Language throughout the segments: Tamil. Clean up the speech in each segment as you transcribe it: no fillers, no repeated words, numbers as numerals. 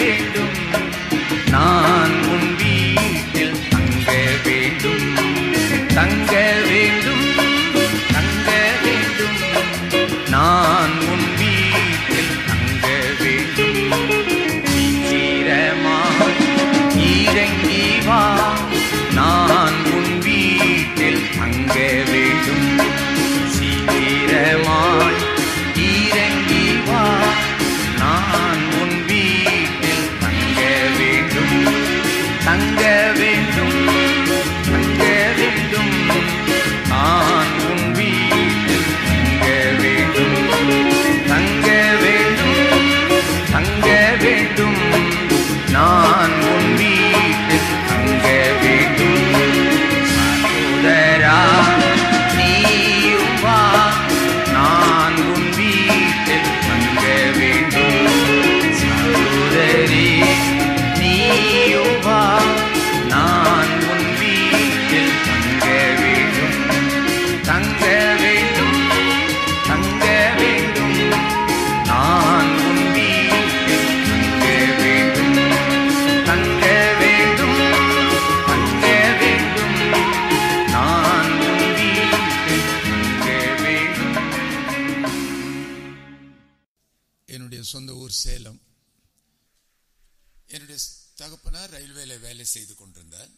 வேண்டும், நான் உன் வீட்டில் தங்க வேண்டும், தங்க வேண்டும், தங்க வேண்டும், நான் உன் வீட்டில் தங்க வேண்டும். சீக்கிரமாய் இறங்கி வா, நான் உன் வீட்டில் தங்க வேண்டும். சீக்கிரமாய் இறங்கி வா, நான் உன் வீட்டில் தங்க வேண்டும், தங்க வேண்டும், தங்க வேண்டும், நான் உன் வீட்டில் தங்க வேண்டும், தங்க வேண்டும், தங்க வேண்டும், நான் உன் வீட்டில் தங்க வேண்டும். சகோதரா நீயும் வா, நான் உன் வீட்டில் தங்க வேண்டும். சகோதரி நீயும் வா, நான் உன் வீட்டில் தங்க வேண்டும், தங்க வேண்டும், தங்க வேண்டும், நான் உன் வீட்டில் தங்க வேண்டும், தங்க வேண்டும், தங்க வேண்டும், நான் உன் வீட்டில் தங்க வேண்டும். என்னுடைய சொந்த ஊர் சேலம். என்னுடைய தகப்பனார் ரயில்வேல வேலை செய்து கொண்டிருந்தார்.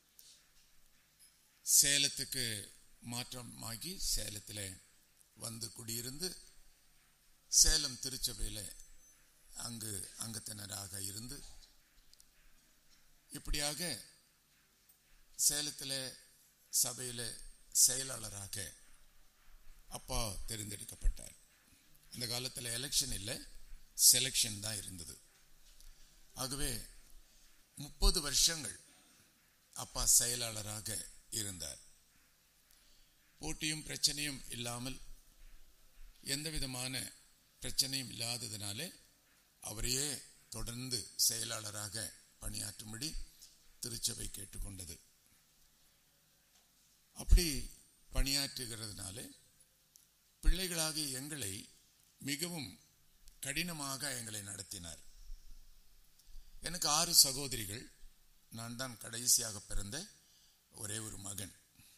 சேலத்துக்கு மாற்றமாகி சேலத்தில் வந்து குடியிருந்து சேலம் திருச்சபையில் அங்கு அங்கத்தினராக இருந்து இப்படியாக சேலத்தில் சபையில் செயலாளராக அப்பா தேர்ந்தெடுக்கப்பட்டார். அந்த காலத்தில் எலெக்ஷன் இல்லை, செலெக்ஷன் தான் இருந்தது. ஆகவே 30 வருஷங்கள் அப்பா செயலாளராக இருந்தார். போட்டியும் பிரச்சனையும் இல்லாமல், எந்த விதமான பிரச்சனையும் இல்லாததினாலே அவரையே தொடர்ந்து செயலாளராக பணியாற்றும்படி திருச்சபை கேட்டுக்கொண்டது. அப்படி பணியாற்றுகிறதுனாலே பிள்ளைகளாகிய எங்களை மிகவும் கடினமாக எங்களை நடத்தினார். எனக்கு 6 சகோதரிகள், நான் தான் கடைசியாக பிறந்த ஒரே ஒரு மகன்.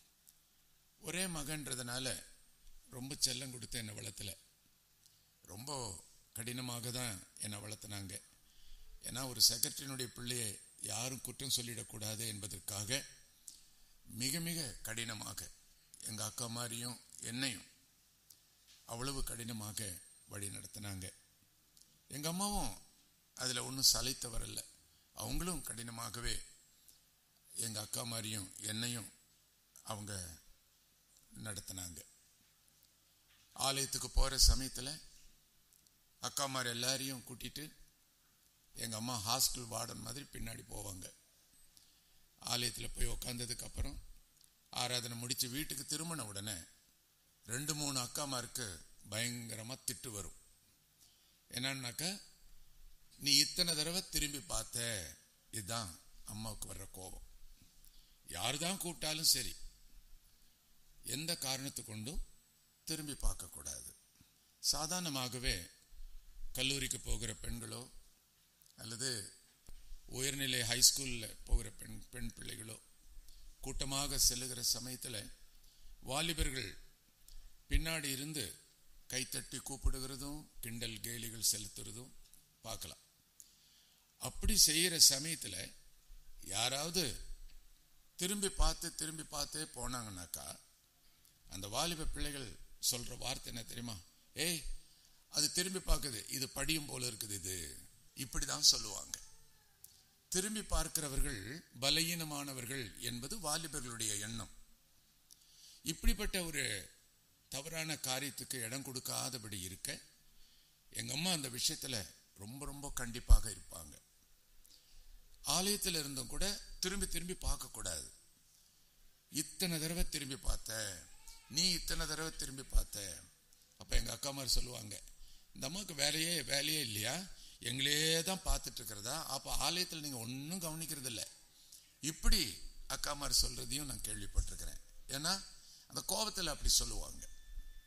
ஒரே மகன்றதுனால ரொம்ப செல்லம் கொடுத்து என்னை வளர்த்தல, ரொம்ப கடினமாக தான் என்னை வளர்த்தினாங்க. ஏன்னா ஒரு செக்ரட்டரியினுடைய பிள்ளையை யாரும் குற்றம் சொல்லிடக்கூடாது என்பதற்காக மிக மிக கடினமாக எங்கள் அக்கா மாதிரியும் என்னையும் அவ்வளவு கடினமாக வழி நடத்தினாங்க. எங்கள் அம்மாவும் அதில் ஒன்றும் சளைத்தவர் இல்லை, அவங்களும் கடினமாகவே எங்கள் அக்கா மாதிரியும் என்னையும் அவங்க நடத்தினாங்க. ஆலயத்துக்கு போகிற சமயத்தில் அக்கா மாதிரி எல்லாரையும் கூட்டிட்டு எங்கள் அம்மா ஹாஸ்டல் வார்டன் மாதிரி பின்னாடி போவாங்க. ஆலயத்தில் போய் உக்காந்ததுக்கு அப்புறம் ஆராதனை முடித்து வீட்டுக்கு திரும்பின உடனே 2-3 அக்காமாருக்கு பயங்கரமாக திட்டு வரும். என்னன்னாக்கா, நீ இத்தனை தடவை திரும்பி பார்த்த, இதுதான் அம்மாவுக்கு வர்ற கோபம். யாரு தான் கூப்பிட்டாலும் சரி, எந்த காரணத்தை கொண்டும் திரும்பி பார்க்கக்கூடாது. சாதாரணமாகவே கல்லூரிக்கு போகிற பெண்களோ அல்லது உயர்நிலை ஹைஸ்கூலில் போகிற பெண் பிள்ளைகளோ கூட்டமாக செல்லுகிற சமயத்தில் வாலிபர்கள் பின்னாடி இருந்து கைத்தட்டி கூப்பிடுகிறதும் கிண்டல் கேலிகள் செலுத்துறதும் பார்க்கலாம். அப்படி செய்கிற சமயத்தில் யாராவது திரும்பி பார்த்து போனாங்கன்னாக்கா, அந்த வாலிப பிள்ளைகள் சொல்ற வார்த்தை என்ன தெரியுமா? ஏய், அது திரும்பி பார்க்குது, இது படியும் போல இருக்குது, இது இப்படிதான் சொல்லுவாங்க. திரும்பி பார்க்கிறவர்கள் பலகீனமானவர்கள் என்பது வாலிபர்களுடைய எண்ணம். இப்படிப்பட்ட ஒரு தவறான காரியத்துக்கு இடம் கொடுக்காதபடி இருக்க எங்க அம்மா அந்த விஷயத்துல ரொம்ப ரொம்ப கண்டிப்பாக இருப்பாங்க. ஆலயத்தில் இருந்தும் கூட திரும்பி பார்க்க கூடாது. இத்தனை தடவை திரும்பி பார்த்த, நீ இத்தனை தடவை திரும்பி பார்த்த. அப்ப எங்க அக்கா மாதிரி சொல்லுவாங்க, இந்த அம்மாவுக்கு வேலையே இல்லையா, எங்களே தான் பார்த்துட்டு இருக்கிறதா, அப்ப ஆலயத்தில் நீங்க ஒன்னும் கவனிக்கிறது இல்லை. இப்படி அக்கா மாதிரி சொல்றதையும் நான் கேள்விப்பட்டிருக்கிறேன். ஏன்னா அந்த கோபத்தில் அப்படி சொல்லுவாங்க.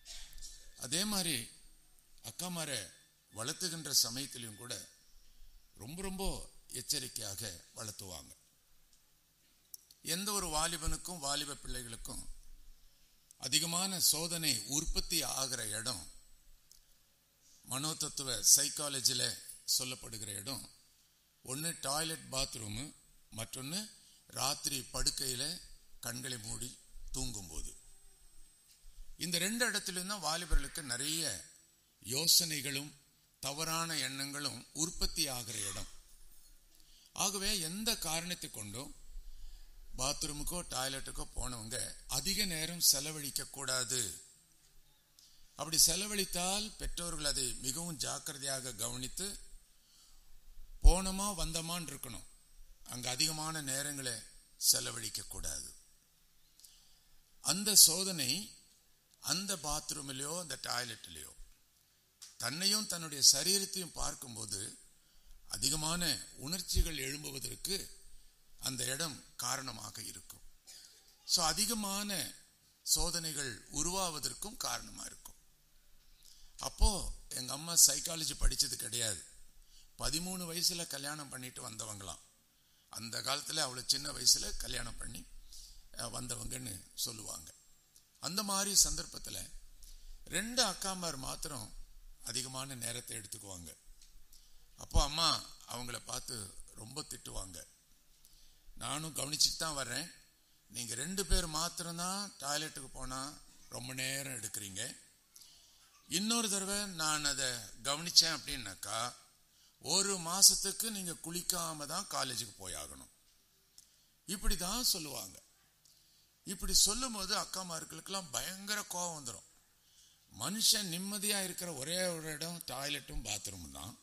அதே மாதிரி அக்கா மாரை வளர்த்துகின்ற சமயத்திலையும் கூட ரொம்ப ரொம்ப எச்சரிக்கையாக வளர்த்துவாங்க. எந்த ஒரு வாலிபனுக்கும் வாலிப பிள்ளைகளுக்கும் அதிகமான சோதனை உற்பத்தி ஆகிற இடம், மனோதத்துவ சைக்காலஜில சொல்லப்படுகிற இடம், ஒன்று டாய்லெட் பாத்ரூமு, மற்றொன்று ராத்திரி படுக்கையில கண்களை மூடி தூங்கும்போது. இந்த ரெண்டு இடத்திலும் தான் வாலிபர்களுக்கு நிறைய யோசனைகளும் தவறான எண்ணங்களும் உற்பத்தி ஆகிற இடம். ஆகவே எந்த காரணத்தை கொண்டும் பாத்ரூமுக்கோ டாய்லெட்டுக்கோ போனவங்க அதிக நேரம் செலவழிக்க கூடாது. அப்படி செலவழித்தால் பெற்றோர்கள் அதை மிகவும் ஜாக்கிரதையாக கவனித்து போனோமா வந்தமான்னு இருக்கணும். அங்க அதிகமான நேரங்களை செலவழிக்க கூடாது. அந்த சோதனை அந்த பாத்ரூமிலையோ அந்த டாய்லெட்லையோ தன்னையும் தன்னுடைய சரீரத்தையும் பார்க்கும்போது அதிகமான உணர்ச்சிகள் எழும்புவதற்கு அந்த இடம் காரணமாக இருக்கும். ஸோ அதிகமான சோதனைகள் உருவாவதற்கும் காரணமா இருக்கும். அப்போ எங்க அம்மா சைக்காலஜி படிச்சது கிடையாது. 13 வயசுல கல்யாணம் பண்ணிட்டு வந்தவங்களாம். அந்த காலத்துல அவ்வளவு சின்ன வயசுல கல்யாணம் பண்ணி வந்தவங்கன்னு சொல்லுவாங்க. அந்த மாதிரி சந்தர்ப்பத்துல 2 அக்காமார் மாத்திரம் அதிகமான நேரத்தை எடுத்துக்குவாங்க. அப்போ அம்மா அவங்கள பார்த்து ரொம்ப திட்டுவாங்க. நானும் கவனிச்சுட்டு தான் வர்றேன், நீங்க 2 பேர் மாத்திரம்தான் டாய்லெட்டுக்கு போனா ரொம்ப நேரம் எடுக்கிறீங்க. இன்னொரு தடவை நான் அதை கவனிச்சேன் அப்படின்னாக்கா 1 மாசத்துக்கு நீங்க குளிக்காம தான் காலேஜுக்கு போய் ஆகணும். இப்படிதான் சொல்லுவாங்க. இப்படி சொல்லும் போது அக்காமார்களுக்கெல்லாம் பயங்கர கோபம் வந்துடும். மனுஷன் நிம்மதியா இருக்கிற ஒரே ஒரு இடம் டாய்லெட்டும் பாத்ரூமும் தான்.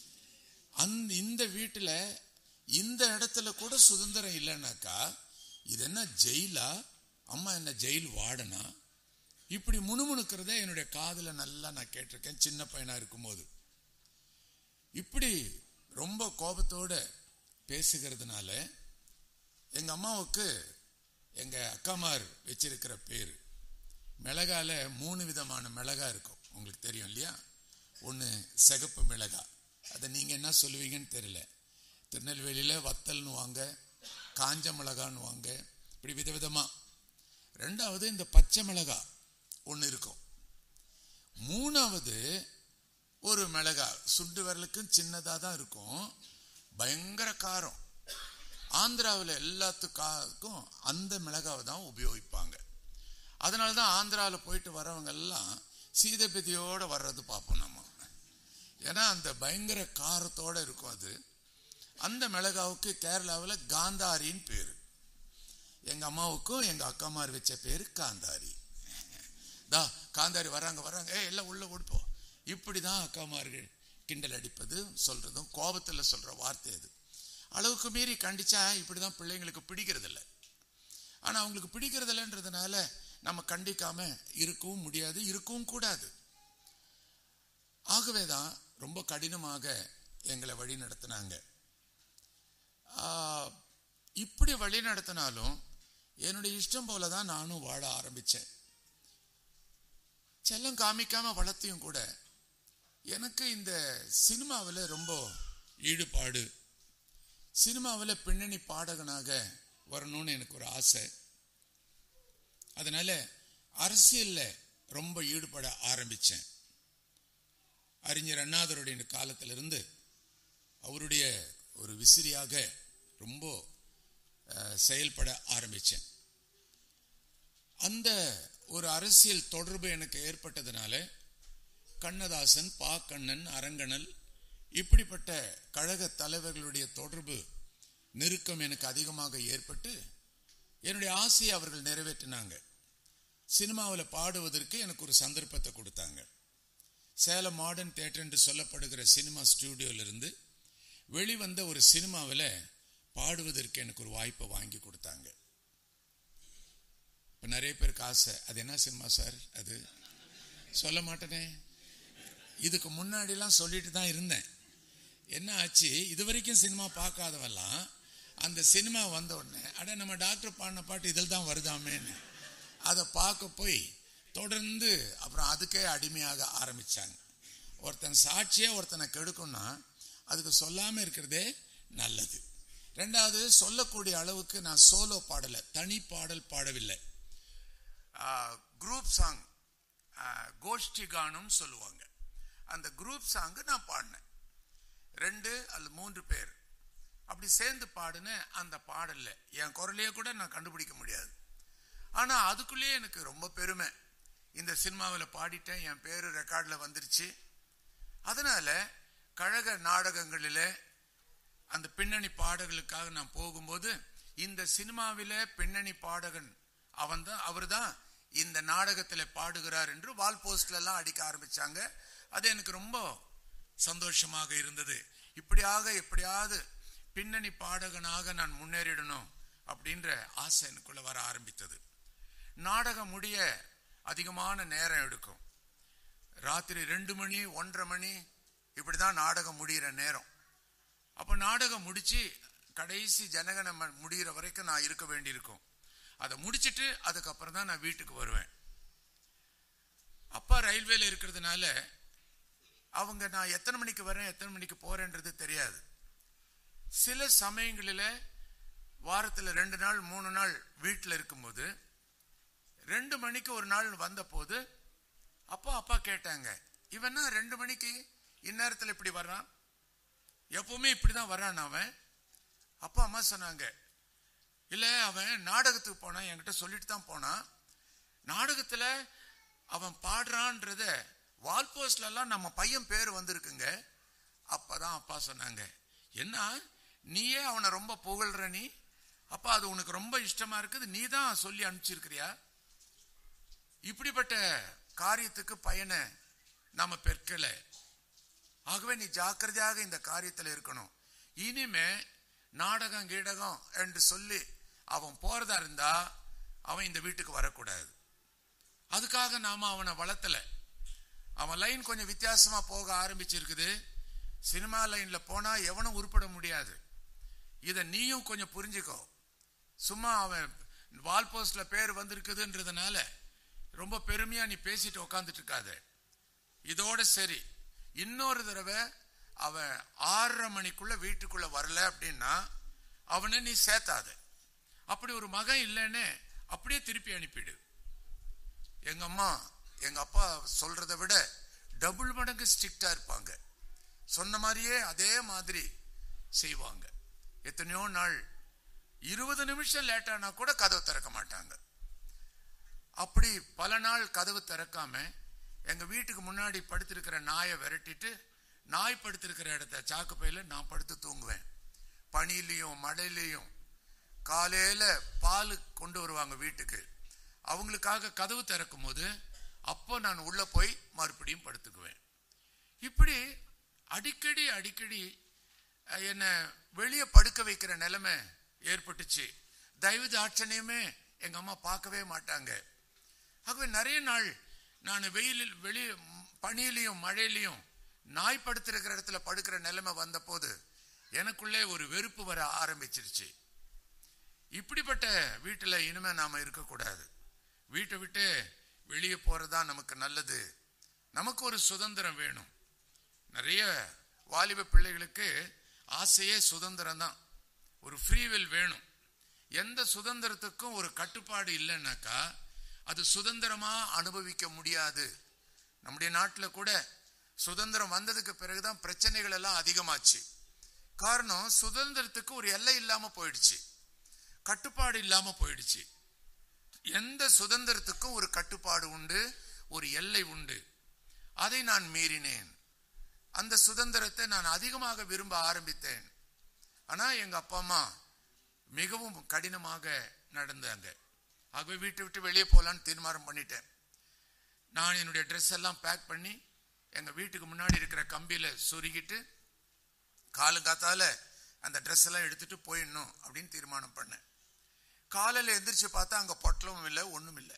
இந்த வீட்டுல இந்த இடத்துல கூட சுதந்திரம் இல்லைன்னாக்கா இது என்ன ஜெயிலா? அம்மா என்ன ஜெயில் வார்டனா? இப்படி முணுமுணுக்கிறத என்னுடைய காதுல நல்லா நான் கேட்டிருக்கேன் சின்ன பையனா இருக்கும்போது. இப்படி ரொம்ப கோபத்தோட பேசுகிறதுனால எங்க அம்மாவுக்கு எங்க அக்காமார் வச்சிருக்கிற பேரு, மிளகால 3 விதமான மிளகா இருக்கும், உங்களுக்கு தெரியும் இல்லையா? ஒன்று சிகப்பு மிளகா, அதை நீங்க என்ன சொல்லுவீங்கன்னு தெரியல. திருநெல்வேலியில வத்தல்னு வாங்க, காஞ்ச மிளகான்னு வாங்க, இப்படி விதவிதமா. 2வது இந்த பச்சை மிளகா ஒன்று இருக்கும். 3வது ஒரு மிளகா சுண்டு விரலுக்கும் சின்னதா தான் இருக்கும், பயங்கர காரம். ஆந்திராவில் எல்லாத்துக்கும் அந்த மிளகாவை தான் உபயோகிப்பாங்க. அதனாலதான் ஆந்திராவில் போயிட்டு வர்றவங்க எல்லாம் சீதபதியோட வர்றது பார்ப்போம் நம்ம. ஏன்னா அந்த பயங்கர காரத்தோட இருக்கும் அது. அந்த மிளகாவுக்கு கேரளாவில் காந்தாரின்னு பேரு. எங்க அம்மாவுக்கும் எங்க அக்காமார் வச்ச பேரு காந்தாரி. காந்தாரி வர்றாங்க வர்றாங்க, எல்லாம் உள்ள ஓடிப்போம். இப்படிதான் அக்காமார்கள் கிண்டல் அடிப்பது, சொல்றதும் கோபத்துல சொல்ற வார்த்தை அது. அளவுக்கு மீறி கண்டிச்சா இப்படிதான் பிள்ளைங்களுக்கு பிடிக்கிறது இல்லை. ஆனா அவங்களுக்கு பிடிக்கிறது இல்லைன்றதுனால நம்ம கண்டிக்காம இருக்கவும் முடியாது, இருக்கவும் கூடாது. ஆகவேதான் ரொம்ப கடினமாக எங்களை வழி நடத்தினாங்க. இப்படி வழி நடத்தினாலும் என்னுடைய இஷ்டம் போலதான் நானும் வாழ ஆரம்பிச்சேன். செல்லம் காமிக்காம வளர்த்தியும் கூட எனக்கு இந்த சினிமாவில் ரொம்ப ஈடுபாடு. சினிமாவில் பின்னணி பாடகனாக வரணும்னு எனக்கு ஒரு ஆசை. அதனால அரசியல்ல ரொம்ப ஈடுபட ஆரம்பிச்சேன். அறிஞர் அண்ணாதுரையுடைய காலத்திலிருந்து அவருடைய ஒரு விசிறியாக ரொம்ப செயல்பட ஆரம்பிச்சேன். அந்த ஒரு அரசியல் தொடர்பு எனக்கு ஏற்பட்டதுனால கண்ணதாசன், பா கண்ணன், அரங்கணல் இப்படிப்பட்ட கழக தலைவர்களுடைய தொடர்பு நெருக்கம் எனக்கு அதிகமாக ஏற்பட்டு என்னுடைய ஆசையை அவர்கள் நிறைவேற்றினாங்க. சினிமாவில் பாடுவதற்கு எனக்கு ஒரு சந்தர்ப்பத்தை கொடுத்தாங்க. சேலம் மாடர்ன் தியேட்டர் என்று சொல்லப்படுகிற சினிமா ஸ்டுடியோலிருந்து வெளிவந்த ஒரு சினிமாவில் பாடுவதற்கு எனக்கு ஒரு வாய்ப்பை வாங்கி கொடுத்தாங்க. இப்போ நிறைய பேருக்கு ஆசை, அது என்ன சினிமா சார்? அது சொல்ல மாட்டேனே. இதுக்கு முன்னாடிலாம் சொல்லிட்டு தான் இருந்தேன். என்ன ஆச்சு, இது வரைக்கும் சினிமா பார்க்காதவெல்லாம் அந்த சினிமா வந்த உடனே அட நம்ம டாக்டர் பாடின பாட்டு இதில் தான் வருதாமேன்னு அதை பார்க்க போய் தொடர்ந்து அப்புறம் அதுக்கே அடிமையாக ஆரம்பிச்சாங்க. ஒருத்தன் சாட்சியே ஒருத்தனை கெடுக்கும்னா அதுக்கு சொல்லாம இருக்கிறதே நல்லது. ரெண்டாவது, சொல்லக்கூடிய அளவுக்கு நான் சோலோ பாடல, தனி பாடல் பாடவில்லை. குரூப் சாங், கோஷ்டி கானம் சொல்லுவாங்க, அந்த குரூப் சாங் நான் பாடினேன். 2 அல்லது 3 பேர் அப்படி சேர்ந்து பாடின அந்த பாடல்ல என் குரலையே கூட நான் கண்டுபிடிக்க முடியாது. ஆனா அதுக்குள்ளேயே எனக்கு ரொம்ப பெருமை. இந்த சினிமாவில் பாடிட்டேன், என் பேரு ரெக்கார்ட்ல வந்துருச்சு. அதனால கழக நாடகங்களில் அந்த பின்னணி பாடல்களுக்காக நான் போகும்போது, இந்த சினிமாவில பின்னணி பாடகன் அவர் தான் இந்த நாடகத்தில் பாடுகிறார் என்று வால் போஸ்ட்ல எல்லாம் அடிக்க ஆரம்பிச்சாங்க. அது எனக்கு ரொம்ப சந்தோஷமாக இருந்தது. எப்படியாவது பின்னணி பாடகனாக நான் முன்னேறிடணும் அப்படின்ற ஆசை எனக்குள்ள வர ஆரம்பித்தது. நாடகம் முடிய அதிகமான நேரம் எடுக்கும். ராத்திரி 2 மணி 1:30 மணி இப்படிதான் நாடகம் முடிகிற நேரம். அப்ப நாடகம் முடிச்சு கடைசி ஜனகன முடிகிற வரைக்கும் நான் இருக்க வேண்டியிருக்கும். அதை முடிச்சிட்டு அதுக்கப்புறம் தான் நான் வீட்டுக்கு வருவேன். அப்பா ரயில்வேல இருக்கிறதுனால அவங்க நான் எத்தனை மணிக்கு வரேன் எத்தனை மணிக்கு போறேன்றது தெரியாது. சில சமயங்களில் வாரத்தில் 2 நாள் 3 நாள் வீட்டில் இருக்கும்போது 2 மணிக்கு ஒரு நாள் வந்த போது அப்பா கேட்டாங்க, இவன்னா 2 மணிக்கு இந்நேரத்தில் இப்படி வர்றான், எப்பவுமே இப்படிதான் வர்றான் அவன். அப்பா அம்மா சொன்னாங்க, இல்ல அவன் நாடகத்துக்கு போனான், என்கிட்ட சொல்லிட்டு தான் போனான். நாடகத்துல அவன் பாடுறான்றத வால் போஸ்ட்ல எல்லாம் நம்ம பையன் பேர் வந்திருக்குங்க. அப்பதான் அப்பா சொன்னாங்க, என்ன நீயே அவனை ரொம்ப புகழ்ற நீ? அப்பா அது உனக்கு ரொம்ப இஷ்டமா இருக்குது, நீ தான் சொல்லி அனுப்பிச்சிருக்கிறியா? இப்படிப்பட்ட காரியத்துக்கு பையனை நாம பெற்கல. ஆகவே நீ ஜாக்கிரதையாக இந்த காரியத்தில் இருக்கணும். இனிமே நாடகம் கீடகம் என்று சொல்லி அவன் போறதா இருந்தா அவன் இந்த வீட்டுக்கு வரக்கூடாது. அதுக்காக நாம அவனை வளர்த்தல. அவன் லைன் கொஞ்சம் வித்தியாசமா போக ஆரம்பிச்சிருக்குது. சினிமா லைன்ல போனா எவனும் உருப்பட முடியாது. இத நீயும் கொஞ்சம் புரிஞ்சுக்கோ. சும்மா அவன் வால் போஸ்ட்ல பேர் வந்திருக்குதுன்றதுனால ரொம்ப பெருமையா நீ பேசிட்டு உக்காந்துட்டு இருக்காத. இதோட சரி, இன்னொரு தடவை அவன் 6:30 மணிக்குள்ள வீட்டுக்குள்ள வரல அப்படின்னா அவனை நீ சேர்த்தாத. அப்படி ஒரு மகன் இல்லைன்னு அப்படியே திருப்பி அனுப்பிடு. எங்க அம்மா எங்க அப்பா சொல்றதை விட டபுள் மடங்கு ஸ்ட்ரிக்டா இருப்பாங்க. சொன்ன மாதிரியே அதே மாதிரி செய்வாங்க. எத்தனையோ நாள் 20 நிமிஷம் லேட்டானா கூட கதவு திறக்க மாட்டாங்க. அப்படி பல நாள் கதவு திறக்காம எங்க வீட்டுக்கு முன்னாடி படுத்திருக்கிற நாயை விரட்டிட்டு, நாய் படுத்திருக்கிற இடத்த சாக்கு பையில நான் படுத்து தூங்குவேன். பனியிலையும் மழையிலையும். காலையில பால் கொண்டு வருவாங்க வீட்டுக்கு, அவங்களுக்காக கதவு திறக்கும் போது அப்போ நான் உள்ள போய் மறுபடியும் படுத்துக்குவேன். இப்படி அடிக்கடி என்ன வெளியே படுக்க வைக்கிற நிலைமை ஏற்பட்டுச்சு. தயவு தாட்சணியமே எங்க அம்மா பார்க்கவே மாட்டாங்க. ஆகவே நிறைய நாள் நான் வெயிலில் வெளியே பனியிலையும் மழையிலையும் நாய் படுத்திருக்கிற இடத்துல படுக்கிற நிலைமை வந்த போது எனக்குள்ளே ஒரு வெறுப்பு வர ஆரம்பிச்சிருச்சு. இப்படிப்பட்ட வீட்டுல இனிமே நாம இருக்கக்கூடாது. வீட்டை விட்டு வெளியே போறதா நமக்கு நல்லது. நமக்கு ஒரு சுதந்திரம் வேணும். நிறைய வாலிப பிள்ளைகளுக்கு ஆசையே சுதந்திரம் தான். ஒரு ஃப்ரீவில் வேணும். எந்த சுதந்திரத்துக்கும் ஒரு கட்டுப்பாடு இல்லைன்னாக்கா அது சுதந்திரமா அனுபவிக்க முடியாது. நம்முடைய நாட்டில் கூட சுதந்திரம் வந்ததுக்கு பிறகுதான் பிரச்சனைகள் எல்லாம் அதிகமாச்சு. காரணம், சுதந்திரத்துக்கு ஒரு எல்லை இல்லாம போயிடுச்சு, கட்டுப்பாடு இல்லாம போயிடுச்சு. எந்த சுதந்திரத்துக்கும் ஒரு கட்டுப்பாடு உண்டு, ஒரு எல்லை உண்டு. அதை நான் மீறினேன். அந்த சுதந்திரத்தை நான் அதிகமாக விரும்ப ஆரம்பித்தேன். ஆனா எங்க அப்பா அம்மா மிகவும் கடினமாக நடந்தாங்க. ஆகவே வீட்டை விட்டு வெளியே போகலான்னு தீர்மானம் பண்ணிட்டேன். நான் என்னுடைய ட்ரெஸ் எல்லாம் பேக் பண்ணி எங்க வீட்டுக்கு முன்னாடி இருக்கிற கம்பியில சொருகிட்டு காலங்காத்தால அந்த ட்ரெஸ் எல்லாம் எடுத்துட்டு போயிடணும் அப்படின்னு தீர்மானம் பண்ணேன். காலையில எந்திரிச்சு பார்த்தா அங்க பொட்டலமும் இல்லை, ஒண்ணும் இல்லை.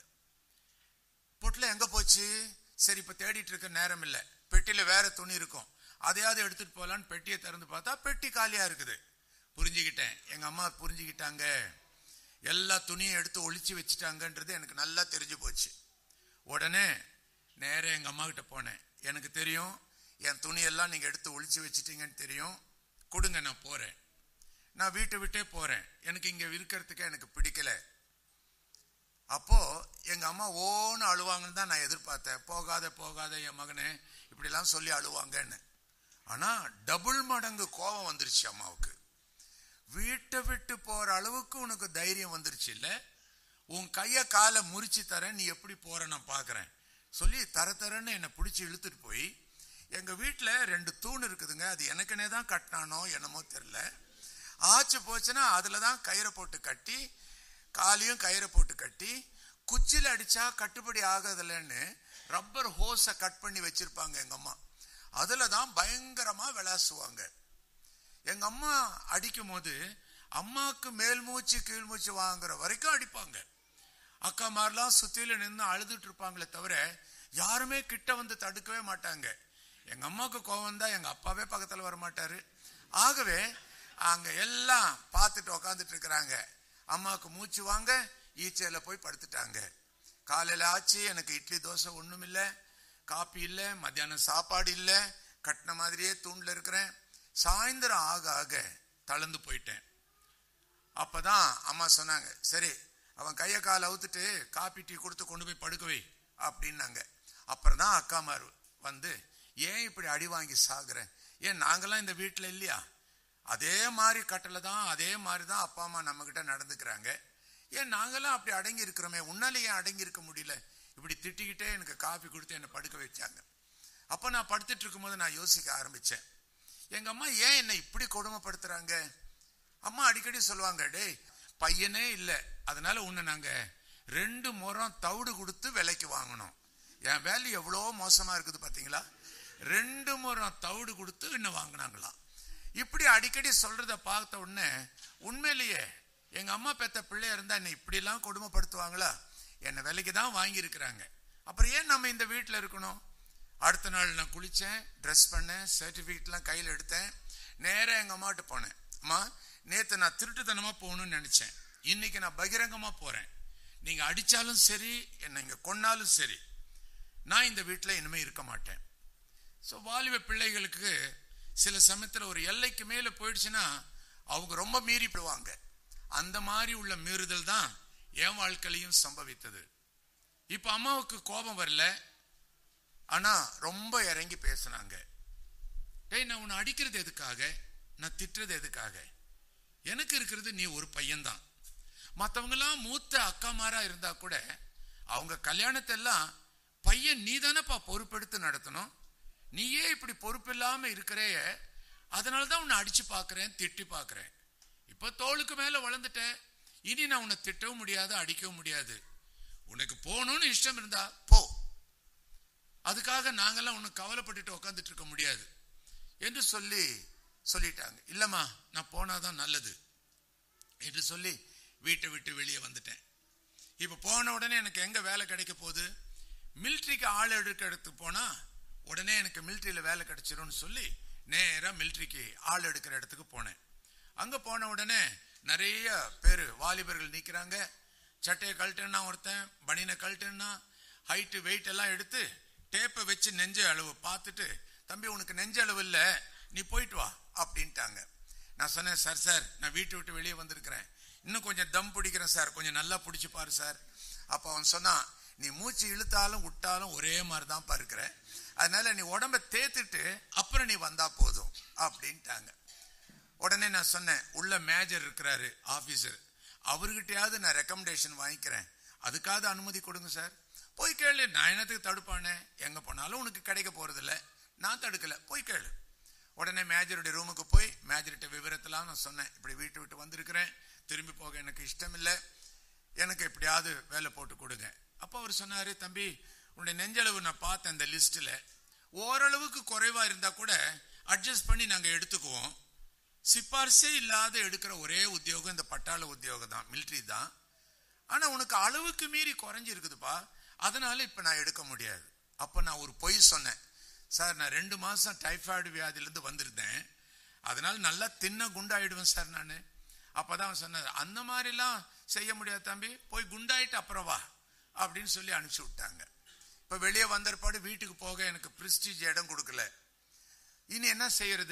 பொட்டலம் எங்க போச்சு? சரி, இப்ப தேடிட்டு இருக்க நேரம் இல்லை. பெட்டியில வேற துணி இருக்கும், அதையாவது எடுத்துட்டு போலான்னு பெட்டியை திறந்து பார்த்தா பெட்டி காலியா இருக்குது. புரிஞ்சுக்கிட்டேன், எங்க அம்மா புரிஞ்சுக்கிட்டாங்க, எல்லா துணியும் எடுத்து ஒளிச்சு வச்சுட்டாங்கன்றது எனக்கு நல்லா தெரிஞ்சு போச்சு. உடனே நேர எங்க அம்மா கிட்ட போனேன். எனக்கு தெரியும் என் துணியெல்லாம் நீங்க எடுத்து ஒளிச்சு வச்சுட்டீங்கன்னு தெரியும். கொடுங்க, நான் போறேன், நான் வீட்டை விட்டே போறேன், எனக்கு இங்க இருக்கிறதுக்கு எனக்கு பிடிக்கல. அப்போ எங்க அம்மா ஓன்னு அழுவாங்கன்னு தான் நான் எதிர்பார்த்தேன். போகாத போகாத என் மகனே இப்படிலாம் சொல்லி அழுவாங்கன்னு. ஆனா டபுள் மடங்கு கோபம் வந்துருச்சு அம்மாவுக்கு. வீட்டை விட்டு போற அளவுக்கு உனக்கு தைரியம் வந்துருச்சு இல்ல, உன் கைய காலை முறிச்சு தரேன், நீ எப்படி போற நான் பாக்குறேன் சொல்லி தரன்னு என்னை பிடிச்சி இழுத்துட்டு போய், எங்க வீட்டுல 2 தூண் இருக்குதுங்க, அது எனக்குனே தான் கட்டினானோ என்னமோ தெரியல, ஆச்சு போச்சுன்னா அதுலதான் கயிறை போட்டு கட்டி, காலையும் கயிறை போட்டு கட்டி, குச்சில அடிச்சா கட்டுப்படி ஆகுதுலன்னு ரப்பர் ஹோஸ கட் பண்ணி வச்சிருப்பாங்க எங்க அம்மா. அதுலதான் பயங்கரமா விளாசுவாங்க. எங்க அம்மா அடிக்கும் போது அம்மாவுக்கு மேல் மூச்சு கீழ் மூச்சு வாங்குற வரைக்கும் அடிப்பாங்க. அக்கா மாதிரிலாம் சுத்தியில நின்று அழுதுட்டு இருப்பாங்களே தவிர யாருமே கிட்ட வந்து தடுக்கவே மாட்டாங்க. எங்க அம்மாவுக்கு கோவம் தான் எங்க அப்பாவே பக்கத்துல வர மாட்டாரு. ஆகவே அங்க எல்லாம் பார்த்துட்டு உக்காந்துட்டு இருக்கிறாங்க. அம்மாவுக்கு மூச்சு வாங்க ஈச்சையில போய் படுத்துட்டாங்க. காலையில ஆச்சு, எனக்கு இட்லி தோசை ஒண்ணும் இல்ல, காப்பி இல்ல, மத்தியானம் சாப்பாடு இல்ல, கட்டின மாதிரியே தூண்ல இருக்கிறேன். சாயந்தரம் ஆக ஆக தளர்ந்து போயிட்டேன். அப்பதான் அம்மா சொன்னாங்க, சரி அவன் கைய கால அவுத்துட்டு காப்பி டீ கொடுத்து கொண்டு போய் படுக்கவே அப்படின்னாங்க. அப்புறம் தான் அக்காமார் வந்து, ஏன் இப்படி அடி வாங்கி சாகுறேன், ஏன் நாங்கெல்லாம் இந்த வீட்டுல இல்லையா, அதே மாதிரி கட்டளை தான், அதே மாதிரிதான் அப்பா அம்மா நம்ம கிட்ட நடந்துக்கிறாங்க, ஏன் நாங்கெல்லாம் அப்படி அடங்கி இருக்கிறோமே, உன்னால ஏன் அடங்கி இருக்க முடியல, இப்படி திட்டிக்கிட்டே எனக்கு காபி கொடுத்து என்னை படுக்க வச்சாங்க. அப்ப நான் படுத்துட்டு இருக்கும் போது நான் யோசிக்க ஆரம்பிச்சேன், எங்க அம்மா ஏன் என்னை இப்படி கொடுமைப்படுத்துறாங்க. அம்மா அடிக்கடி சொல்லுவாங்க, டேய் பையனே இல்ல, அதனால உன்னை நாங்க 2 முறம் தவிடு கொடுத்து விலைக்கு வாங்கணும். என் வேலை எவ்வளோ மோசமா இருக்குது பாத்தீங்களா, 2 முறம் தவிடு கொடுத்து இன்னும் வாங்கினாங்களாம். இப்படி அடிக்கடி சொல்றத பார்த்த உடனே உண்மையிலேயே எங்க அம்மா பெத்த பிள்ளையா இருந்தா என்னை இப்படி எல்லாம் கொடுமைப்படுத்துவாங்களா, என்னை விலைக்கு தான் வாங்கி இருக்கிறாங்க, அப்புறம் ஏன் நம்ம இந்த வீட்டுல இருக்கணும். அடுத்த நாள் நான் குளிச்சேன், ட்ரெஸ் பண்ணேன், சர்டிபிகேட் எல்லாம் கையில் எடுத்தேன், நேரா எங்க அம்மாட்ட போனேன். அம்மா, நேத்து நான் திருட்டுத்தனமா போகணும்னு நினைச்சேன், இன்னைக்கு நான் பகிரங்கமா போறேன், நீங்க அடிச்சாலும் சரி என்னை இங்க கொன்னாலும் சரி, நான் இந்த வீட்டுல இனிமே இருக்க மாட்டேன். ஸோ வாலிப பிள்ளைகளுக்கு சில சமயத்துல ஒரு எல்லைக்கு மேல போயிடுச்சுன்னா அவங்க ரொம்ப மீறி போடுவாங்க. அந்த மாதிரி உள்ள மீறுதல் தான் என் வாழ்க்கையிலையும் சம்பவித்தது. இப்ப அம்மாவுக்கு கோபம் வரல, ஆனா ரொம்ப இறங்கி பேசினாங்க. டேய், நான் உன்னை அடிக்கிறது எதுக்காக, நான் திட்டுறது எதுக்காக, எனக்கு இருக்கிறது நீ ஒரு பையன்தான். மற்றவங்க எல்லாம் மூத்த அக்காமாரா இருந்தா கூட அவங்க கல்யாணத்தை எல்லாம் பையன் நீ தானப்பா பொறுப்பெடுத்து நடத்தணும், நீயே இப்படி பொறுப்பு இல்லாம இருக்கிறே, அதனாலதான் உன்னை அடிச்சு பாக்குறேன், திட்டி பாக்குறேன். இப்ப தோளுக்கு மேல வளர்ந்துட்ட, இனி நான் உன்னை திட்டவும் முடியாது, அடிக்கவும் முடியாது. உனக்கு போகணும்னு இஷ்டம் இருந்தா போ, அதுக்காக நாங்கெல்லாம் உனக்கு கவலைப்பட்டுட்டு உட்காந்துட்டு இருக்க முடியாது என்று சொல்லிட்டாங்க. இல்லம்மா, நான் போனாதான் நல்லது என்று சொல்லி வீட்டை விட்டு வெளியே வந்துட்டேன். இப்ப போன உடனே எனக்கு எங்க வேலை கிடைக்க போகுது, மிலிட்ரிக்கு ஆள் எடுக்க எடுத்து போனா உடனே எனக்கு மிலிட்ரியில வேலை கிடைச்சிரும்னு சொல்லி நேரா மிலிட்ரிக்கு ஆள் எடுக்கிற இடத்துக்கு போனேன். அங்க போன உடனே நிறைய பேரு வாலிபர்கள் நிக்கிறாங்க. சட்டையை கழட்டுன்னா ஒருத்தன், பனியனை கழட்டுன்னா, ஹைட்டு வெயிட் எல்லாம் எடுத்து டேப்பை வச்சு நெஞ்ச அளவு பார்த்துட்டு, தம்பி உனக்கு நெஞ்ச அளவு இல்ல, நீ போயிட்டு வா அப்படின்ட்டாங்க. நான் சொன்னேன், சார் நான் வீட்டை விட்டு வெளியே வந்திருக்கிறேன், இன்னும் கொஞ்சம் தம் பிடிக்கிறேன் சார், கொஞ்சம் நல்லா பிடிச்சு பாரு சார். அப்ப அவன் சொன்னான், நீ மூச்சு இழுத்தாலும் விட்டாலும் ஒரே மாதிரி தான் பாருக்கிற, அதனால நீ உடம்ப தேத்துட்டு அப்புறம் நீ வந்தா போதும் அப்படின்ட்டாங்க. உடனே நான் சொன்னேன், உள்ள மேஜர் இருக்கிறாரு ஆபீசர், அவர்கிட்டயாவது நான் ரெக்கமெண்டேஷன் வாங்கிக்கிறேன், அதுக்காவது அனுமதி கொடுங்க சார். போய் கேளு, நான் என்னத்துக்கு தடுப்பானே, எங்க போனாலும் உனக்கு கிடைக்க போறது இல்ல, நான் தடுக்கல, போய் கேளு. உடனே மேஜருடைய ரூமுக்கு போய் மேஜர்கிட்ட விவரத்தெல்லாம் நான் சொன்னேன், இப்படி வீட்டை விட்டு வந்திருக்கிறேன், திரும்பி போக எனக்கு இஷ்டம் இல்லை, எனக்கு எப்படியாவது வேலை போட்டு கொடுங்க. அப்ப அவர் சொன்னாரு, தம்பி உன்னுடைய நெஞ்சளவு நான் பார்த்தேன் இந்த லிஸ்ட்ல, ஓரளவுக்கு குறைவா இருந்தா கூட அட்ஜஸ்ட் பண்ணி நாங்க எடுத்துக்குவோம், சிபாரிசே இல்லாத எடுக்கிற ஒரே உத்தியோகம் இந்த பட்டாள உத்தியோகம் தான், மிலிட்ரி தான், ஆனா உனக்கு அளவுக்கு மீறி குறைஞ்சி இருக்குதுப்பா, அதனால இப்ப நான் எடுக்க முடியாது. அப்ப நான் ஒரு பொய் சொன்னேன், சார் நான் 2 மாசம் டைபாய்டு வியாதியிலிருந்து வந்திருந்தேன், அதனால நல்லா தின்ன குண்டாயிடுவேன் சார் நானு. அப்பதான் சொன்னார், அந்த மாதிரிலாம் செய்ய முடியாது தம்பி, போய் குண்டாயிட்டு அப்புறம் வா அப்படின்னு சொல்லி அனுப்பிச்சு விட்டாங்க. இப்ப வெளியே வந்தற்பாடு வீட்டுக்கு போக எனக்கு பிரிஸ்டீஜ் இடம் கொடுக்கல. இனி என்ன செய்யறது,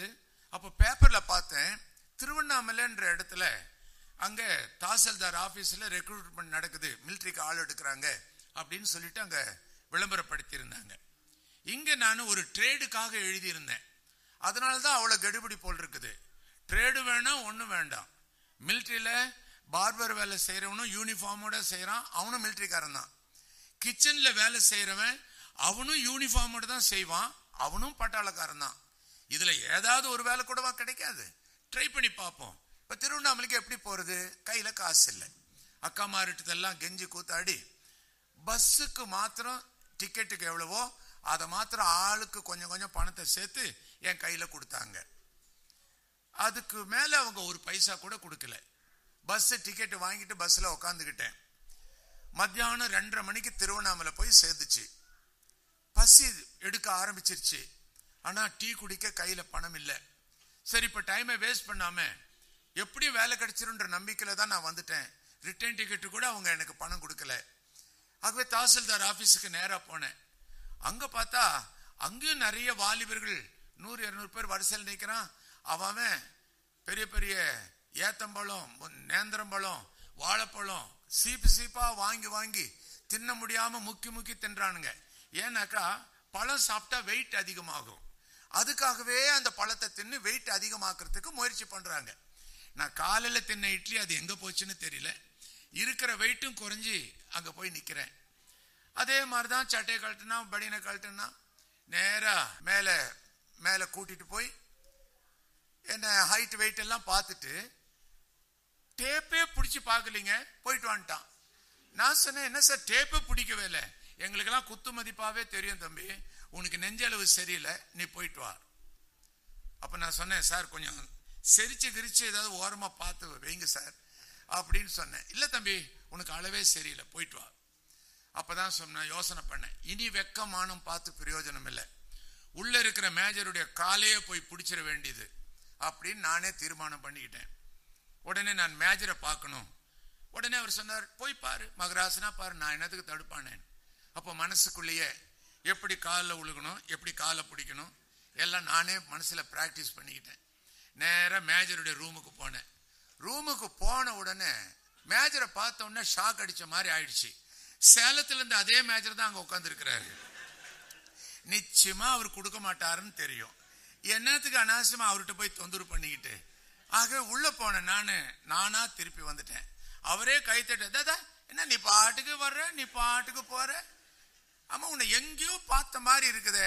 அப்போ பேப்பர்ல பார்த்தேன், திருவண்ணாமலைன்ற இடத்துல அங்க தாசில்தார் ஆபீஸ்ல ரெக்ரூட்மெண்ட் நடக்குது, மிலிட்டரிக்கு ஆள் எடுக்கிறாங்க அப்படின்னு சொல்லிட்டு அங்க விளம்பரப்படுத்தி இருந்தாங்க. இங்க நான் ஒரு ட்ரேடுக்காக எழுதியிருந்தேன். அதனாலதான் அவ்வளவு கெடுபிடி போல் இருக்குது. ட்ரேடு வேணாம், ஒன்னும் வேண்டாம். மிலிட்டரியில பார்பர் வேலை செய்யறவனும் யூனிஃபார்மோட செய்யறான், அவனும் மிலிட்டரிக்காரன் தான். கிச்சன்ல வேலை செய்யறவன் அவனும் யூனிஃபார்மோட தான் செய்வான், அவனும் பட்டாளக்காரன் தான். இதுல ஏதாவது ஒரு வேலை கூடவா கிடைக்காது? ட்ரை பண்ணி பார்ப்போம். இப்ப திருவண்ணாமலைக்கு எப்படி போறது? கையில காசு இல்லை. அக்கா மாறிட்டதெல்லாம் கெஞ்சி கூத்தாடி பஸ்ஸுக்கு மாத்திரம் டிக்கெட்டுக்கு எவ்வளவோ அதை மாத்திரம் ஆளுக்கு கொஞ்சம் கொஞ்சம் பணத்தை சேர்த்து என் கையில கொடுத்தாங்க. அதுக்கு மேல அவங்க ஒரு பைசா கூட கொடுக்கல. பஸ் டிக்கெட் வாங்கிட்டு பஸ்ல உட்காந்துக்கிட்டேன். மத்தியானம் 2:30 மணிக்கு திருவண்ணாமலை போய் சேர்ந்துச்சு. பசி எடுக்க ஆரம்பிச்சிருச்சு. ஆனா டீ குடிக்க கையில பணம் இல்லை. சரி, இப்ப டைமை வேஸ்ட் பண்ணாம எப்படியும் வேலை கிடைச்சிருன்ற நம்பிக்கையில தான் நான் வந்துட்டேன். ரிட்டர்ன் டிக்கெட் கூட அவங்க எனக்கு பணம் கொடுக்கல. ஆகவே தாசில்தார் ஆபீஸுக்கு நேரா போனேன். அங்க பார்த்தா அங்கேயும் நிறைய வாலிபர்கள் 100-200 பேர் வரிசையில் நிற்கிறான். அவன் பெரிய பெரிய ஏத்தம்பழம், நேந்திரம்பழம், வாழைப்பழம் சீப்பு சீப்பா வாங்கி வாங்கி தின்ன முடியாம முக்கி தின்றானுங்க. ஏன்னாக்கா பழம் சாப்பிட்டா வெயிட் அதிகமாகும். அதுக்காகவே அந்த பழத்தை தின்னு வெயிட் அதிகமாக்குறதுக்கு முயற்சி பண்றாங்க. நான் காலையில தின்ன இட்லி அது எங்க போச்சுன்னு தெரியல. இருக்கிற வெயிட்டும் குறைஞ்சி அங்க போய் நிக்கிறேன். அதே மாதிரிதான் சட்டையை கழட்டுனா பனியனை கழட்டுனா நேரா மேல மேல கூட்டிட்டு போய் என்ன ஹைட் வெயிட் எல்லாம் பார்த்துட்டு டேப்பே பிடிச்சி பார்க்கலீங்க, போயிட்டு வந்துட்டான். நான் சொன்னேன், என்ன சார் டேப்பே பிடிக்கவே இல்லை, எங்களுக்கெல்லாம் குத்து மதிப்பாவே தெரியும் தம்பி, உனக்கு நெஞ்சளவு சரியில்லை, நீ போயிட்டு வா. அப்ப நான் சொன்னேன், சார் கொஞ்சம் செரிச்சு கிரிச்சு ஏதாவது ஓரமா பார்த்து வைங்க சார் அப்படின்னு சொன்னேன். இல்ல தம்பி உனக்கு அளவே சரியில்லை, போயிட்டு வா. அப்பதான் சொன்ன யோசனை பண்ணேன், இனி வெக்கமானம் பார்த்து பிரயோஜனம் இல்லை, உள்ள இருக்கிற மேஜருடைய காலையே போய் பிடிச்சிட வேண்டியது அப்படின்னு நானே தீர்மானம் பண்ணிக்கிட்டேன். உடனே நான் மேஜரை பார்க்கணும். உடனே அவர் சொன்னார், போய் பாரு, மகராசனா பாரு, நான் என்னத்துக்கு தடுப்பானேன். அப்போ மனசுக்குள்ளேயே எப்படி காலில் உழுகணும், எப்படி காலை பிடிக்கணும் எல்லாம் நானே மனசுல பிராக்டிஸ் பண்ணிக்கிட்டேன். நேராக மேஜருடைய ரூமுக்கு போனேன். ரூமுக்கு போன உடனே மேஜரை பார்த்த உடனே ஷாக் அடிச்ச மாதிரி ஆயிடுச்சு. சேலத்துல இருந்து அதே மேஜர் தான் அங்க உட்கார்ந்து இருக்கிறாரு. நிச்சயமா அவர் கொடுக்க மாட்டாருன்னு தெரியும். என்னத்துக்கு அனாவசியமா அவர்கிட்ட போய் தொந்தரவு பண்ணிக்கிட்டு. ஆக உள்ள போன நானா திருப்பி வந்துட்டேன். அவரே கை தட்ட, என்ன நீ பாட்டுக்கு வர்ற, நீ பாட்டுக்கு போற, ஆமா உன்னை எங்கேயோ பார்த்த மாதிரி இருக்குதே.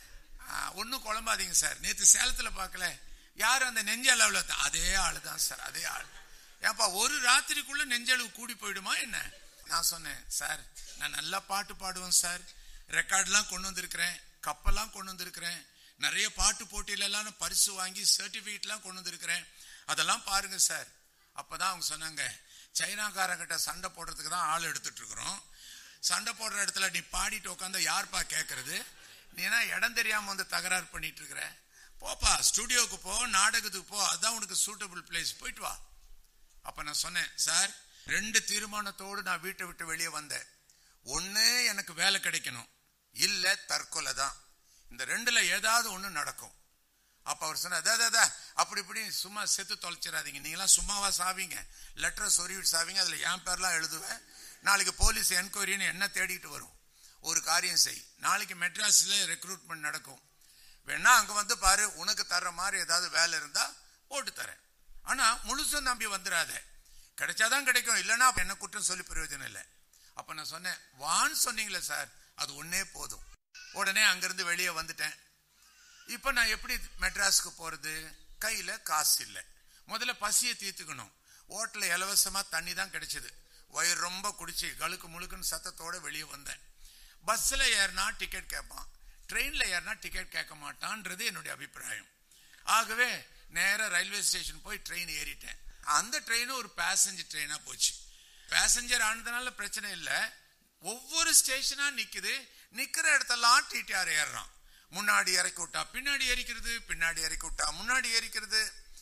ஒன்னும் குழம்பாதீங்க சார், நேற்று சேலத்துல பார்க்கல, யாரு அந்த நெஞ்சளவுல, அதே ஆளு தான் சார், அதே ஆளு. ஏப்பா ஒரு ராத்திரிக்குள்ள நெஞ்சளவு கூடி போயிடுமா என்ன? நான் சொன்னேன், சார் நான் நல்லா பாட்டு பாடுவேன் சார், ரெக்கார்ட்லாம் கொண்டு வந்திருக்கிறேன், கப்பெல்லாம் கொண்டு வந்திருக்கிறேன், நிறைய பாட்டு போட்டியில எல்லாம் பரிசு வாங்கி சர்டிபிகேட்லாம் கொண்டு வந்திருக்கிறேன், அதெல்லாம் பாருங்க சார். அப்பதான் அவங்க சொன்னாங்க, சைனாக்காரங்கிட்ட சண்டை போடுறதுக்கு தான் ஆள் எடுத்துட்டு இருக்கிறோம், சண்டை போடுற இடத்துல நீ பாடிட்டு உட்காந்து யார்ப்பா கேட்கறது, நீனா இடம் தெரியாம வந்து தகராறு பண்ணிட்டு இருக்கிற, போப்பா ஸ்டுடியோக்கு போ, நாடகத்துக்கு போ, அதான் உனக்கு சூட்டபிள் பிளேஸ், போயிட்டு வா. அப்ப நான் சொன்னேன், சார் 2 தீர்மானத்தோடு நான் வீட்டை விட்டு வெளியே வந்தேன். ஒண்ணு எனக்கு வேலை கிடைக்கணும், இல்ல தற்கொலை தான். இந்த 2ல ஏதாவது ஒண்ணு நடக்கும். அப்ப அவர் சொன்ன, அப்படி இப்படி சும்மா செத்து தொலைச்சிடாதீங்க, நீங்களாம் சும்மாவா சாவீங்க, லெட்டரை சொருவிட்டு சாவீங்க, அதுல என் பேர்லாம் எழுதுவேன், நாளைக்கு போலீஸ் என்கொயரின்னு என்ன தேடிட்டு வரும். ஒரு காரியம் செய், நாளைக்கு மெட்ராஸ்ல ரெக்ரூட்மெண்ட் நடக்கும், வேணா அங்க வந்து பாரு, உனக்கு தர்ற மாதிரி ஏதாவது வேலை இருந்தா போட்டு தரேன், ஆனா முழுசும் நம்பி வந்துடாத, கிடைச்சாதான் கிடைக்கும், இல்லைன்னா என்ன குற்றம் சொல்லி பிரயோஜனம் இல்லை. அப்ப நான் சொன்னேன், வான்னு சொன்னீங்களே சார், அது ஒன்னே போதும். உடனே அங்கிருந்து வெளியே வந்துட்டேன். இப்ப நான் எப்படி மெட்ராஸுக்கு போறது? கையில காசு இல்லை. முதல்ல பசியை தீர்த்துக்கணும். ஹோட்டல்ல இலவசமா தண்ணி தான் கிடைச்சது. வயிறு ரொம்ப குடிச்சு கழுக்கு முழுக்குன்னு சத்தத்தோட வெளியே வந்தேன். பஸ்ல ஏறினா டிக்கெட் கேட்பான், ட்ரெயின்ல ஏறினா டிக்கெட் கேட்க மாட்டான்றது என்னுடைய அபிப்பிராயம். ஆகவே நேரா ரயில்வே ஸ்டேஷன் போய் ட்ரெயின் ஏறிட்டேன். அந்த ட்ரெயின் ஒரு பேசஞ்சர் ட்ரெயினா போச்சு. பேசஞ்சர் ஆனதுனால பிரச்சனை இல்லை. ஒவ்வொரு ஸ்டேஷனா நிக்குது, நிக்கிற இடத்தெல்லாம் டிடிஆர் ஏறான். முன்னாடி இறக்கி விட்டா பின்னாடி ஏறிக்கிறது, பின்னாடி இறக்கி விட்டா முன்னாடி ஏறிக்கிறது.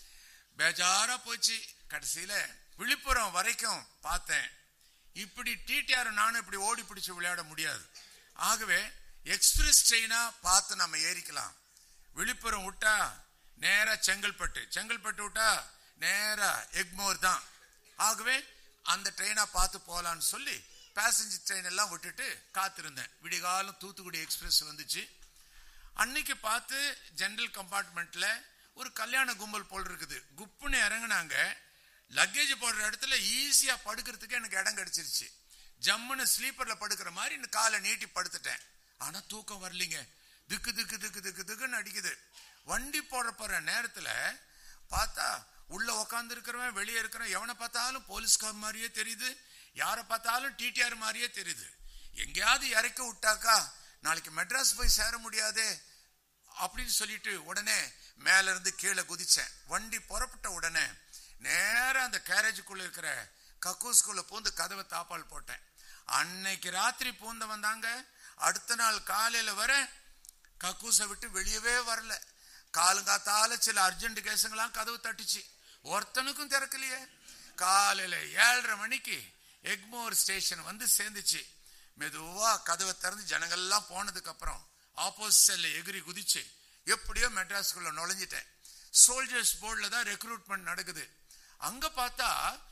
பேஜாரா போச்சு. கடைசியில விழுப்புரம் வரைக்கும் பார்த்தேன். இப்படி டிடிஆர் நானும் இப்படி ஓடி பிடிச்சு விளையாட முடியாது. ஆகவே எக்ஸ்பிரஸ் ட்ரெயினா பார்த்து நம்ம ஏறிக்கலாம். விழுப்புரம் விட்டா நேரா செங்கல்பட்டு விட்டா நேரா எக்மோர் தான். ஆகவே அந்த ட்ரெயினா பார்த்து போலான்னு சொல்லி பேசஞ்சர் ட்ரெயின் எல்லாம் விட்டுட்டு காத்திருந்தேன். விடிகாலம் தூத்துக்குடி எக்ஸ்பிரஸ் வந்துச்சு. அன்னைக்கு பார்த்து ஜெனரல் கம்பார்ட்மெண்ட்ல ஒரு கல்யாண கும்பல் போல் இருக்குது. குப்புன்னு இறங்கினாங்க. லக்கேஜ் போடுற இடத்துல ஈஸியா படுக்கிறதுக்கு எனக்கு இடம் கிடைச்சிருச்சு. ஜம்முன்னு ஸ்லீப்பர்ல படுக்கிற மாதிரி இந்த காலை நீட்டி படுத்துட்டேன். ஆனா தூக்கம் வரலீங்க. திக்கு திக்கு திக்கு திக்கு திக்குன்னு அடிக்குது. வண்டி போற நேரத்துல பார்த்தா உள்ள உக்காந்து இருக்கிறவன் வெளியே இருக்கிறவன் எவனை பார்த்தாலும் போலீஸ்கார் மாதிரியே தெரியுது, யாரை பார்த்தாலும் டிடிஆர் மாதிரியே தெரியுது. எங்கேயாவது இறக்கி விட்டாக்கா நாளைக்கு மெட்ராஸ் போய் சேர முடியாதே அப்படின்னு சொல்லிட்டு உடனே மேல இருந்து கீழே குதிச்சேன். வண்டி புறப்பட்ட உடனே நேரா அந்த கேரேஜுக்குள்ள இருக்கிற கக்கூஸ்குள்ள பூந்து கதவை தாப்பால் போட்டேன். அன்னைக்கு ராத்திரி பூந்த வந்தாங்க. அடுத்த நாள் காலையில வர கக்கூசை விட்டு வெளியவே வரல. காலங்காத்தால சில அர்ஜென்ட் கேஸுங்களாம் கதவு தட்டுச்சு, ஒருத்தனுக்கும் திறக்கலையே. காலையில 7:30 மணிக்கு எக்மோர் ஸ்டேஷன் வந்து சேர்ந்துச்சு. மெதுவா கதவை திறந்து ஜனங்கள்லாம் போனதுக்கு அப்புறம் ஆப்போசிட் செல்ல எகிரி குதிச்சு எப்படியோ மெட்ராஸ்குள்ள நுழைஞ்சிட்டேன். சோல்ஜர்ஸ் போர்ட்ல தான் ரெக்ரூட்மெண்ட் நடக்குது. அங்க பார்த்தா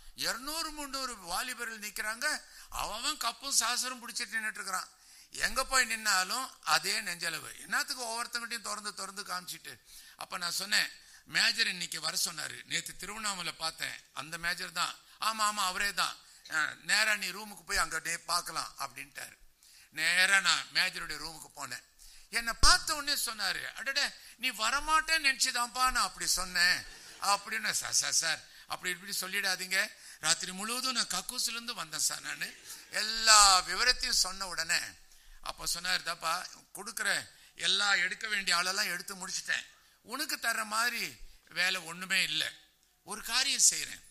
200-300 வாலிபர்கள் நிக்கிறாங்க. அவன் கப்பும் சாசரும் பிடிச்சிட்டு நின்றுட்டு இருக்கிறான். எங்க போய் நின்னாலும் அதே நெஞ்சளவு. என்னத்துக்கு ஒவ்வொருத்தங்கிட்டையும் திறந்து காமிச்சிட்டு. அப்ப நான் சொன்னேன், மேஜர் இன்னைக்கு வர சொன்னாரு, நேற்று திருவண்ணாமலை பார்த்தேன், அந்த மேஜர் தான். ஆமா அவரே தான், நேரா நீ ரூமுக்கு போய் அங்க பார்க்கலாம் அப்படின்ட்டாரு. நேரா நான் மேஜருடைய ரூமுக்கு போனேன். என்னை பார்த்த உடனே சொன்னாரு, அடடே நீ வரமாட்டேன்னு நினைச்சுதான்ப்பா நான் அப்படி சொன்னேன் அப்படின்னு. சார் அப்படி இப்படி சொல்லிடாதீங்க, ராத்திரி முழுவதும் நான் கக்கூஸ்ல இருந்து வந்தேன் சார். நான் எல்லா விவரத்தையும் சொன்ன உடனே அப்ப சொன்னாரு, தாப்பா கொடுக்குற எல்லாம் எடுக்க வேண்டிய ஆளெல்லாம் எடுத்து முடிச்சுட்டேன், உனக்கு தர்ற மாதிரி வேலை ஒண்ணுமே இல்லை. ஒரு காரியம் செய்யறேன்,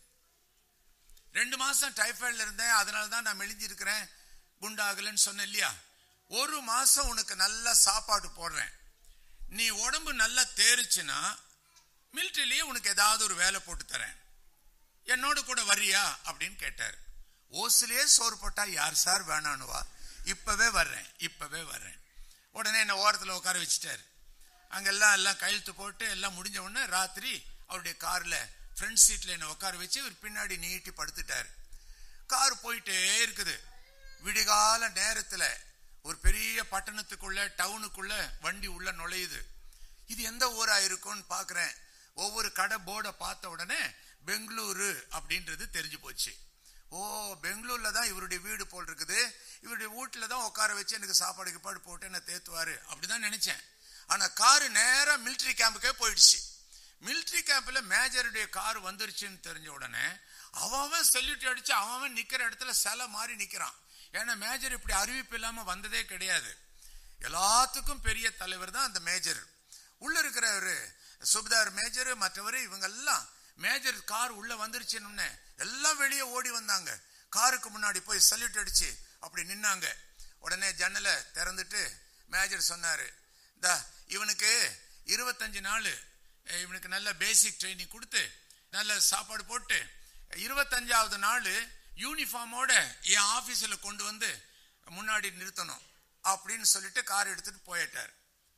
2 மாசம் டைஃபாய்டுல இருந்தேன், அதனாலதான் நான் மெலிஞ்சிருக்கிறேன், குண்டாகலன்னு சொன்னேன் இல்லையா. 1 மாசம் உனக்கு நல்ல சாப்பாடு போடுறேன், நீ உடம்பு நல்லா தேறிச்சுன்னா மிலிட்டரியிலேயே உனக்கு ஏதாவது ஒரு வேலை போட்டு தரேன், என்னோட கூட வர்றியா அப்படின்னு கேட்டாரு. ஓசிலேயே சோறு போட்டா யார் சார் வேணானுவா, இப்பவே வர்றேன். உடனே என்ன ஓரத்துல உட்கார வச்சுட்டாரு. அங்கெல்லாம் கையெழுத்து போட்டு எல்லாம் முடிஞ்ச உடனே ராத்திரி அவருடைய கார்ல ஃப்ரண்ட் சீட்ல என்ன உட்கார வச்சு இவர் பின்னாடி நீட்டி படுத்துட்டாரு. கார் போயிட்டே இருக்குது. விடிகால நேரத்துல ஒரு பெரிய பட்டணத்துக்குள்ள டவுனுக்குள்ள வண்டி உள்ள நுழையுது. இது எந்த ஊரா இருக்கும்னு பாக்குறேன். ஒவ்வொரு கடை போர்டை பார்த்த உடனே பெங்களூரு அப்படின்றது தெரிஞ்சு போச்சு. ஓ, பெங்களூர்ல தான் இவருடைய வீடு போல் இருக்குது, இவருடைய வீட்டுல தான் உட்கார வச்சு எனக்கு சாப்பாடு கிப்பாடு போட்டு என்ன தேத்துவாரு அப்படிதான் நினைச்சேன். ஆனா காரு நேரா மிலிட்டரி கேம்புக்கே போயிடுச்சு. மிலிட்டரி கேம்ப்ல மேஜருடைய கார் வந்துருச்சுன்னு தெரிஞ்ச உடனே அவன் சல்யூட் அடிச்சு அவன் நிக்கிற இடத்துல சிலை மாறி நிக்கிறான். ஏன்னா மேஜர் இப்படி அறிவிப்பு இல்லாம வந்ததே கிடையாது. எல்லாத்துக்கும் பெரிய தலைவர் தான் அந்த மேஜர். உள்ள இருக்கிறவரு சுபதார் மேஜர், மற்றவரு இவங்க எல்லாம் மேஜர் கார் உள்ள வந்துருச்சுன்னு எல்லாம் வெளியே ஓடி வந்தாங்க. காருக்கு முன்னாடி போய் சல்யூட் அடிச்சு அப்படி நின்னாங்க. உடனே ஜன்னலை திறந்துட்டு மேஜர் சொன்னாரு, இவனுக்கு 25 நாள் இவனுக்கு நல்ல பேசிக் ட்ரைனிங் கொடுத்து நல்ல சாப்பாடு போட்டு 25வது நாள் யூனிஃபார்மோட என் ஆபீஸ்ல கொண்டு வந்து முன்னாடி நிறுத்தணும் அப்படின்னு சொல்லிட்டு கார் எடுத்துட்டு போயிட்டார்.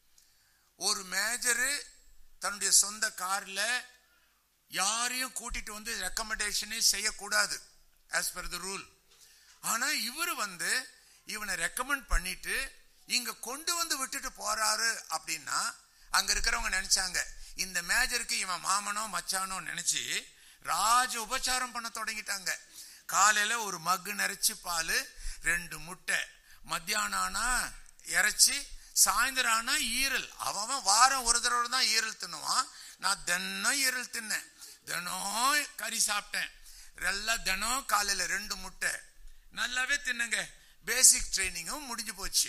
ஒரு மேஜரு தன்னுடைய சொந்த கார்ல யாரையும் கூட்டிட்டு வந்து ரெக்கமெண்டேஷனே செய்யக்கூடாது as per the rule. ஆனா இவரு வந்து இவனை ரெக்கமெண்ட் பண்ணிட்டு இங்க கொண்டு வந்து விட்டுட்டு போறாரு அப்படின்னா அங்க இருக்கிறவங்க நினைச்சாங்க இந்த மேஜருக்கு இவன் மாமனோ மச்சானோ நினைச்சு ராஜ உபச்சாரம் பண்ண தொடங்கிட்டாங்க. காலையில ஒரு மக்கு நிறைச்சி பால், 2 முட்டை, மத்தியானம் ஆனா இறைச்சி, சாயந்தரம் ஆனா ஈரல். அவன் வாரம் ஒரு தடவை தான் ஈரல் தின்னுவான். நான் தினம் ஈரல் தின்னேன், தினம் கறி சாப்பிட்டேன். எல்லாம் தினம் காலையில 2 முட்டை நல்லாவே தின்னுங்க. பேசிக் ட்ரைனிங்கும் முடிஞ்சு போச்சு.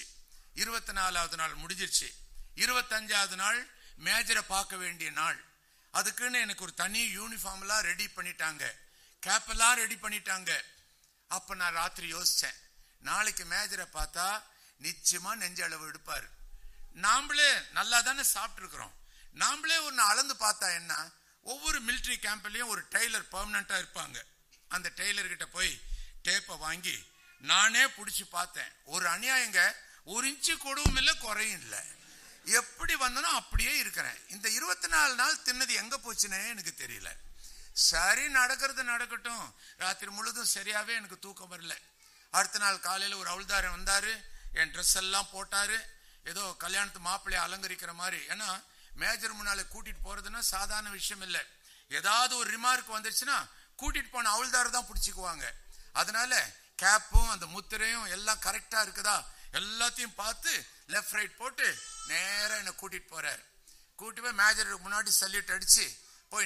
24வது நாள் முடிஞ்சிருச்சு. 25வது நாள் மேஜரை பார்க்க வேண்டிய நாள். அதுக்குன்னு எனக்கு ஒரு தனி யூனிஃபார்ம் எல்லாம் ரெடி பண்ணிட்டாங்க, கேப் எல்லாம் ரெடி பண்ணிட்டாங்க. அப்ப நான் ராத்திரி யோசிச்சேன், நாளைக்கு மேஜரை பார்த்தா நிச்சயமா நெஞ்சளவு எடுப்பாரு. நாமளே நல்லா தானே சாப்பிட்டு இருக்கிறோம், நாமளே ஒன்னு அளந்து பார்த்தா என்ன. ஒவ்வொரு மிலிட்டரி கேம்ப்லயும் ஒரு டெய்லர் பெர்மனண்டா இருப்பாங்க. அந்த டெய்லர் கிட்ட போய் டேப்பை வாங்கி நானே புடிச்சு பார்த்தேன். ஒரு அநியாயங்க, 1 இன்ச்சு கூடவும் இல்லை குறையும் இல்லை. எப்படி வந்தனோ அப்படியே இருக்கிறேன். இந்த 24 நாள் தின்னது எங்க போச்சுன்னே எனக்கு தெரியல. சரி, நடக்கிறது நடக்கட்டும். ராத்திரி முழுதும் சரியாவே எனக்கு தூக்கம் வரல. அடுத்த நாள் காலையில ஒரு அவுள்தாரன் வந்தாரு, என் ட்ரெஸ் எல்லாம் போட்டாரு, ஏதோ கல்யாணத்து மாப்பிள்ளைய அலங்கரிக்கிற மாதிரி. ஏன்னா மேஜர் முன்னால கூட்டிட்டு போறதுன்னா சாதாரண விஷயம் இல்லை. ஏதாவது ஒரு ரிமார்க் வந்துருச்சுன்னா கூட்டிட்டு போன அவுள்தார் தான் பிடிச்சிக்குவாங்க. அதனால கேப்பும் அந்த முத்திரையும் எல்லாம் கரெக்டா இருக்குதா எல்லாத்தையும் பார்த்து லெஃப்ட் ரைட் போட்டு நேரா என்ன கூட்டிட்டு போறாரு. கூட்டிட்டு போய் மேஜருக்கு முன்னாடி சல்யூட் அடிச்சு போய்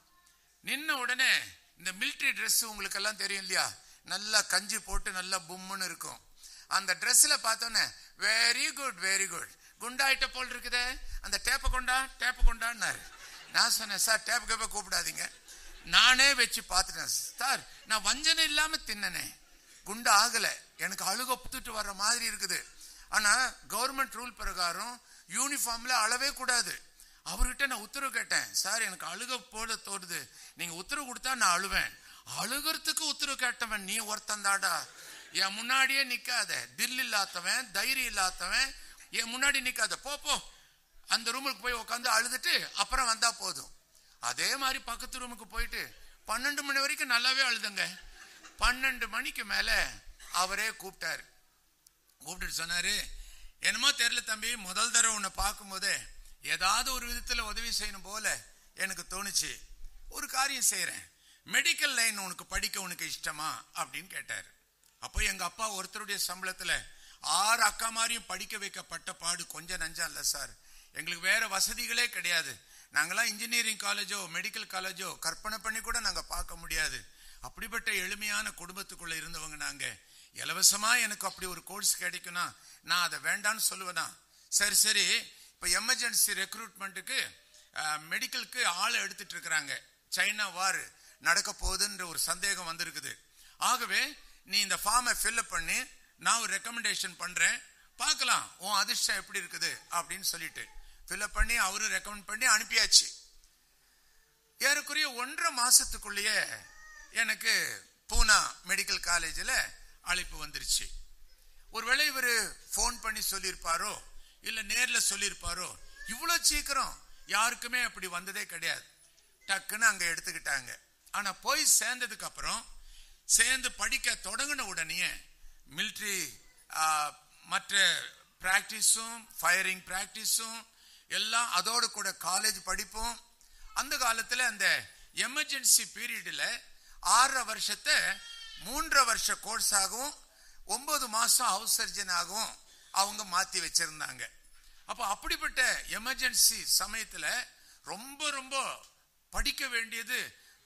நின்ன உடனே இந்த மிலிட்டரி ட்ரெஸ் உங்களுக்கு எல்லாம் தெரியும் இல்லையா, நல்லா கஞ்சி போட்டு நல்லா பும்முன்னு இருக்கும். அந்த ட்ரெஸ்ல பார்த்தோன்னே வெரி குட் வெரி குட், குண்டாயிட்ட போல் இருக்குதே, அந்த டேப்பை கொண்டான்னாரு. நான் சொன்னேன், சார் டேப் கேப்ப கூப்பிடாதீங்க, நானே வச்சு பார்த்துட்டேன் சார், நான் வஞ்சனை இல்லாம தின்னனே, குண்டு ஆகல, எனக்கு அழுக புத்துட்டு வர்ற மாதிரி இருக்குது. ஆனா கவர்மெண்ட் ரூல் பிரகாரம் யூனிஃபார்ம்ல அளவே கூடாது. அவர்கிட்ட நான் உத்தரவு கேட்டேன், சார் எனக்கு அழுக போட தோடுது, நீங்க உத்தரவு கொடுத்தா நான் அழுவேன். அழுகிறதுக்கு உத்தரவு கேட்டவன் நீ ஒருத்தன் தாடா, என் முன்னாடியே நிக்காத, தில் இல்லாதவன் தைரியம் இல்லாதவன் என் முன்னாடி நிக்காத, போ அந்த ரூமுக்கு போய் உட்காந்து அழுதுட்டு அப்புறம் வந்தா போதும். அதே மாதிரி பக்கத்து ரூமுக்கு போயிட்டு 12 மணி வரைக்கும் நல்லாவே அழுதுங்க. 12 மணிக்கு மேல அவரே கூப்பிட்டாரு. கூப்பிட்டு சொன்னாரு, என்னமோ தெரியல தம்பி, முதல் தடவை உன்னை பார்க்கும் போதே ஏதாவது ஒரு விதத்துல உதவி செய்யணும் போல எனக்கு தோணுச்சு, ஒரு காரியம் செய்யறேன், மெடிக்கல் லைன் உனக்கு படிக்க உனக்கு இஷ்டமா அப்படின்னு கேட்டாரு. அப்போ எங்க அப்பா ஒருத்தருடைய சம்பளத்துல 6 அக்கா மாதிரியும் படிக்க வைக்கப்பட்ட பாடு கொஞ்சம் நஞ்சம் இல்ல சார். எங்களுக்கு வேற வசதிகளே கிடையாது. நாங்கெல்லாம் இன்ஜினியரிங் காலேஜோ மெடிக்கல் காலேஜோ கற்பனை பண்ணி கூட நாங்க பார்க்க முடியாது. அப்படிப்பட்ட எளிமையான குடும்பத்துக்குள்ள இருந்தவங்க நாங்க. இலவசமா எனக்கு அப்படி ஒரு கோர்ஸ் கிடைக்கும்னா நான் அதை வேண்டான்னு சொல்லுவேனா? சரி, இப்ப எமர்ஜென்சி ரெக்ரூட்மெண்ட்டுக்கு மெடிக்கலுக்கு ஆளை எடுத்துட்டு இருக்கிறாங்க. சைனா வார் நடக்க போகுதுன்ற ஒரு சந்தேகம் வந்திருக்குது. ஆகவே நீ இந்த ஃபார்மை ஃபில்அப் பண்ணி நான் ஒரு ரெக்கமெண்டேஷன் பண்றேன், பார்க்கலாம் உன் அதிர்ஷ்டம் எப்படி இருக்குது அப்படின்னு சொல்லிட்டு ஃபில்அப் பண்ணி அவரு ரெக்கமெண்ட் பண்ணி அனுப்பியாச்சு. ஏறக்குறைய 1.5 மாசத்துக்குள்ளேயே எனக்கு பூனா மெடிக்கல் காலேஜில் அழைப்பு வந்துருச்சு. ஒருவேளை இவரு போன் பண்ணி சொல்லியிருப்பாரோ இல்ல நேர்ல சொல்லியிருப்பாரோ, இவ்வளவு சீக்கிரம் யாருக்குமே அப்படி வந்ததே கிடையாது. டக்குன்னு அங்க எடுத்துக்கிட்டாங்க. ஆனா போய் சேர்ந்ததுக்கு அப்புறம் சேர்ந்து படிக்க தொடங்கின உடனே மிலிட்ரி மற்ற பிராக்டிஸும் ஃபயரிங் பிராக்டிஸும் எல்லாம், அதோடு கூட காலேஜ் படிப்பும். அந்த காலத்துல அந்த எமர்ஜென்சி பீரியட்ல 6 வருஷத்தை 3 வருஷ கோர்ஸ் ஆகவும் 9 மாசம் ஹவுஸ் சர்ஜன் ஆகவும் அவங்க மாத்தி வச்சிருந்தாங்க. அப்ப அப்படிப்பட்ட எமர்ஜென்சி சமயத்துல ரொம்ப ரொம்ப படிக்க வேண்டியது,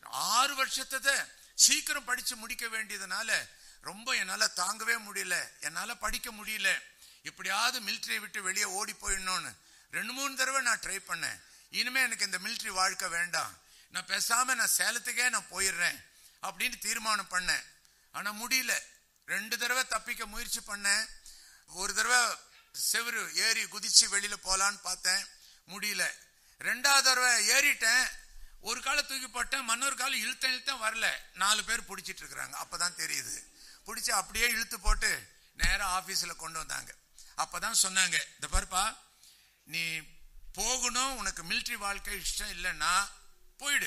6 வருஷத்தை சீக்கிரம் படிச்சு முடிக்க வேண்டியதுனால ரொம்ப என்னால தாங்கவே முடியல, என்னால படிக்க முடியல. எப்படியாவது மிலிட்டரியை விட்டு வெளியே ஓடி போயிடணும்னு 2-3 தடவை நான் ட்ரை பண்ணேன். இனிமே எனக்கு இந்த மிலிட்டரி வாழ்க்கை வேண்டாம், நான் பேசாம நான் சேலத்துக்கே நான் போயிடுறேன் அப்படின்னு தீர்மானம் பண்ணேன். ஆனா முடியல. 2 தடவை தப்பிக்க முயற்சி பண்ணேன். ஒரு தடவை செவரு ஏறி குதிச்சு வெளியில போலான்னு பார்த்தேன், முடியல. 2வது தடவை ஏறிட்டேன், ஒரு காலை தூக்கி போட்டேன், மன்னொரு காலை இழுத்தேன் வரல. 4 பேர் பிடிச்சிட்டு இருக்கிறாங்க. அப்பதான் தெரியுது. பிடிச்சி அப்படியே இழுத்து போட்டு நேரா ஆபீஸ்ல கொண்டு வந்தாங்க. அப்பதான் சொன்னாங்க, இந்த பாருப்பா, நீ போகணும், உனக்கு மிலிட்டரி வாழ்க்கை இஷ்டம் இல்லைன்னா போயிடு.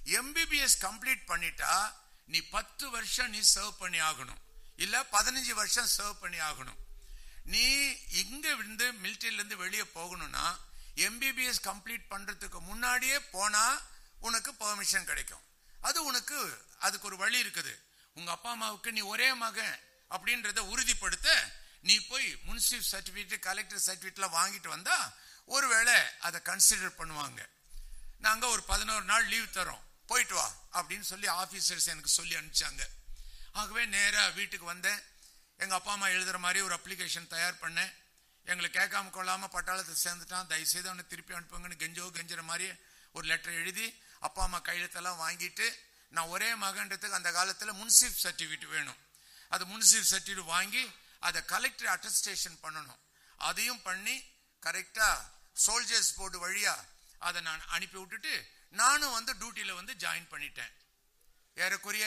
MBBS கம்ப்ளீட் பண்ணிட்டா நீ 10 வருஷம் நீ சர்வ் பண்ணி ஆகணும், இல்ல 15 வருஷம் சர்வ் பண்ணி ஆகணும். நீ இங்க இருந்து மிலிட்டரியில இருந்து வெளியே போகணும்னா MBBS கம்ப்ளீட் பண்றதுக்கு முன்னாடியே போனா உனக்கு பெர்மிஷன் கிடைக்கும். அது உனக்கு அதுக்கு ஒரு வழி இருக்குது. உங்க அப்பா அம்மாவுக்கு நீ ஒரே மகன் அப்படின்றத உறுதிப்படுத்த நீ போய் முனிசிபல் சர்டிபிகேட் கலெக்டர் சர்டிபிகேட்லாம் வாங்கிட்டு வந்தா ஒருவேளை அதை கன்சிடர் பண்ணுவாங்க. நாங்க ஒரு 11 நாள் லீவ் தரோம், போயிட்டு வா அப்படின்னு சொல்லி ஆபீசர்ஸ் எனக்கு சொல்லி அனுப்பிச்சாங்க. ஆகவே நேரா வீட்டுக்கு வந்தேன். எங்க அப்பா அம்மா எழுதுற மாதிரி ஒரு அப்ளிகேஷன் தயார் பண்ணேன். எங்களை கேட்காம கொள்ளாம பட்டாளத்தை சேர்ந்துட்டான், தயவுசெய்து அவனை திருப்பி அனுப்புங்கன்னு கெஞ்சுற மாதிரி ஒரு லெட்டர் எழுதி அப்பா அம்மா கையெழுத்தெல்லாம் வாங்கிட்டு, நான் ஒரே மகன்றதுக்கு அந்த காலத்துல முனிசிபல் சர்டிபிகேட் வேணும், அது முனிசிபல் சர்டிபிகேட் வாங்கி அதை கலெக்டர் அட்டஸ்டேஷன் பண்ணணும். அதையும் பண்ணி கரெக்டா சோல்ஜர்ஸ் போர்டு வழியா அதை நான் அனுப்பி விட்டுட்டு நானும் வந்து டியூட்டியில வந்து ஜாயின் பண்ணிட்டேன். ஏறக்குறைய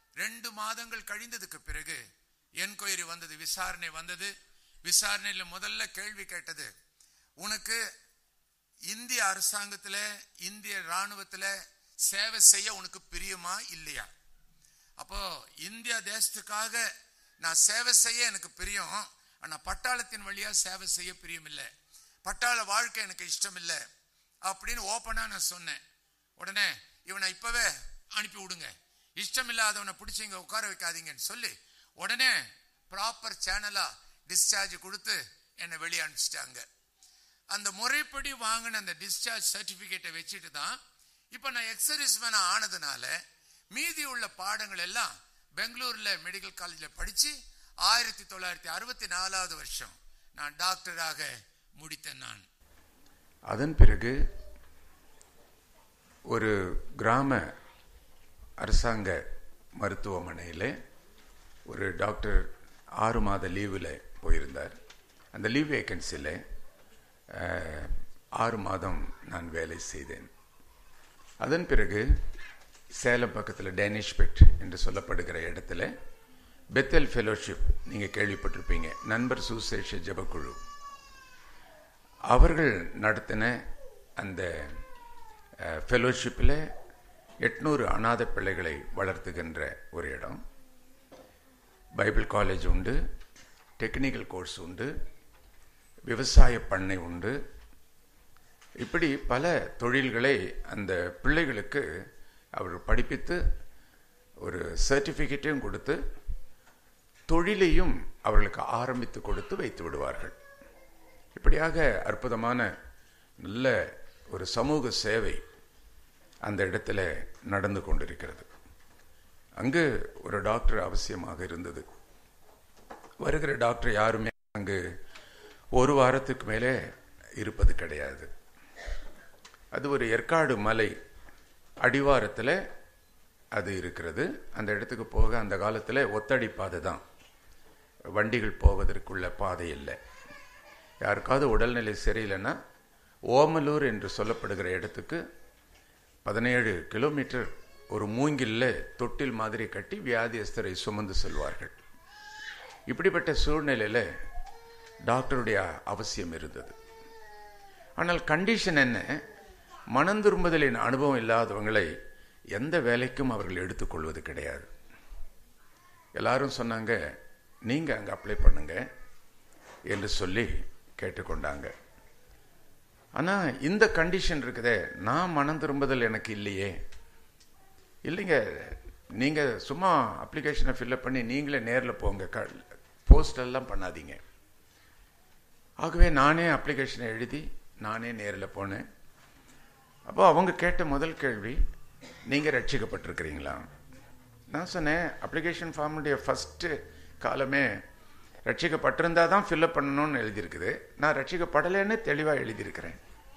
2 மாதங்கள் கழிந்ததுக்கு பிறகு என்கொயரி வந்தது, விசாரணை வந்தது. விசாரணையில முதல்ல கேள்வி கேட்டது, உனக்கு இந்திய அரசாங்கத்துல இந்திய ராணுவத்துல சேவை செய்ய உனக்கு பிரியமா இல்லையா? அப்போ இந்திய தேசத்துக்காக நான் சேவை செய்ய எனக்கு பிரியம், ஆனா பட்டாளத்தின் வழியா சேவை செய்ய பிரியம் இல்லை, பட்டாள வாழ்க்கை எனக்கு இஷ்டம் இல்லை அப்படின்னு ஓப்பனா நான் சொன்னேன். உடனே இவனை இப்பவே அனுப்பி விடுங்க, இஷ்டம் இல்லாதவனை பிடிச்சி இங்க உட்கார வைக்காதீங்கன்னு சொல்லி உடனே ப்ராப்பர் சேனலா டிஸ்சார்ஜ் கொடுத்து என்னை வெளியே அனுப்பிச்சிட்டாங்க. அந்த முறைப்படி வாங்கின அந்த டிஸ்சார்ஜ் சர்டிபிகேட்டை வச்சுட்டு தான் இப்ப நான் எக்ஸர்வீஸ்மேன் ஆனதுனால மீதி உள்ள பாடங்கள் எல்லாம் பெங்களூர்ல மெடிக்கல் காலேஜ்ல படிச்சு 1964 வருஷம் நான் டாக்டராக முடித்தேன். நான் அதன் பிறகு ஒரு கிராம அரசாங்க மருத்துவமனையில் ஒரு டாக்டர் 6 மாத லீவில் போயிருந்தார். அந்த லீவ் வேக்கன்சியில் 6 மாதம் நான் வேலை செய்தேன். அதன் பிறகு சேலம் பக்கத்தில் டேனிஷ்பெட் என்று சொல்லப்படுகிற இடத்துல பெத்தல் ஃபெலோஷிப், நீங்கள் கேள்விப்பட்டிருப்பீங்க, நண்பர் சுசேஷ ஜபக்குழு, அவர்கள் நடத்தின அந்த ஃபெலோஷிப்பில் 800 அநாத பிள்ளைகளை வளர்த்துகின்ற ஒரு இடம். பைபிள் காலேஜ் உண்டு, டெக்னிக்கல் கோர்ஸ் உண்டு, விவசாய பண்ணை உண்டு. இப்படி பல தொழில்களை அந்த பிள்ளைகளுக்கு அவர் படிப்பித்து ஒரு சர்டிஃபிகேட்டையும் கொடுத்து தொழிலையும் அவர்களுக்கு ஆரம்பித்து கொடுத்து வைத்து விடுவார்கள். இப்படியாக அற்புதமான நல்ல ஒரு சமூக சேவை அந்த இடத்துல நடந்து கொண்டிருக்கிறது. அங்கு ஒரு டாக்டர் அவசியமாக இருந்தது. வருகிற டாக்டர் யாருமே அங்கு ஒரு வாரத்துக்கு மேலே இருப்பது கிடையாது. அது ஒரு ஏற்காடு மலை அடிவாரத்தில் அது இருக்கிறது. அந்த இடத்துக்கு போக அந்த காலத்தில் ஒத்தடி பாதை தான், வண்டிகள் போவதற்குள்ள பாதை இல்லை. யாருக்காவது உடல்நிலை சரியில்லைன்னா ஓமலூர் என்று சொல்லப்படுகிற இடத்துக்கு 17 கிலோமீட்டர் ஒரு மூங்கில்ல தொட்டில் மாதிரி கட்டி வியாதியஸ்தரை சுமந்து செல்வார்கள். இப்படிப்பட்ட சூழ்நிலையில் டாக்டருடைய அவசியம் இருந்தது. ஆனால் கண்டிஷன் என்ன, மனந்திரும்புதலின் அனுபவம் இல்லாதவங்களை எந்த வேலைக்கும் அவர்கள் எடுத்துக்கொள்வது கிடையாது. எல்லாரும் சொன்னாங்க, நீங்கள் அங்கே அப்ளை பண்ணுங்க என்று சொல்லி கேட்டுக்கொண்டாங்க. ஆனால் இந்த கண்டிஷன் இருக்குதே, நான் மனம் திரும்புதல் எனக்கு இல்லையே. இல்லைங்க, நீங்கள் சும்மா அப்ளிகேஷனை ஃபில்அப் பண்ணி நீங்களே நேரில் போங்க, போஸ்டெல்லாம் பண்ணாதீங்க. ஆகவே நானே அப்ளிகேஷனை எழுதி நானே நேரில் போனேன். அப்போ அவங்க கேட்ட முதல் கேள்வி, நீங்கள் ரட்சிக்கப்பட்டிருக்கிறீங்களா? நான் சொன்னேன், அப்ளிகேஷன் ஃபார்முடைய ஃபஸ்ட்டு காலமே ரட்சிக்கப்பட்டிருந்தா தான் ஃபில்அப் பண்ணணும்னு எழுதியிருக்குது, நான் ரட்சிக்கப்படலைன்னு தெளிவாக எழுதியிருக்கிறேன்.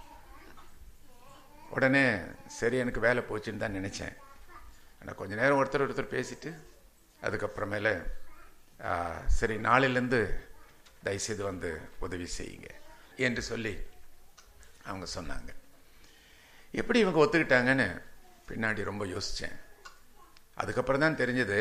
உடனே சரி, எனக்கு வேலை போச்சுன்னு தான் நினச்சேன். ஆனால் கொஞ்ச நேரம் ஒருத்தர் பேசிட்டு அதுக்கப்புறமேல சரி, நாளிலேருந்து தயவுசெய்து வந்து உதவி செய்யுங்க என்று சொல்லி அவங்க சொன்னாங்க. எப்படி இவங்க ஒத்துக்கிட்டாங்கன்னு பின்னாடி ரொம்ப யோசித்தேன். அதுக்கப்புறம் தான் தெரிஞ்சது,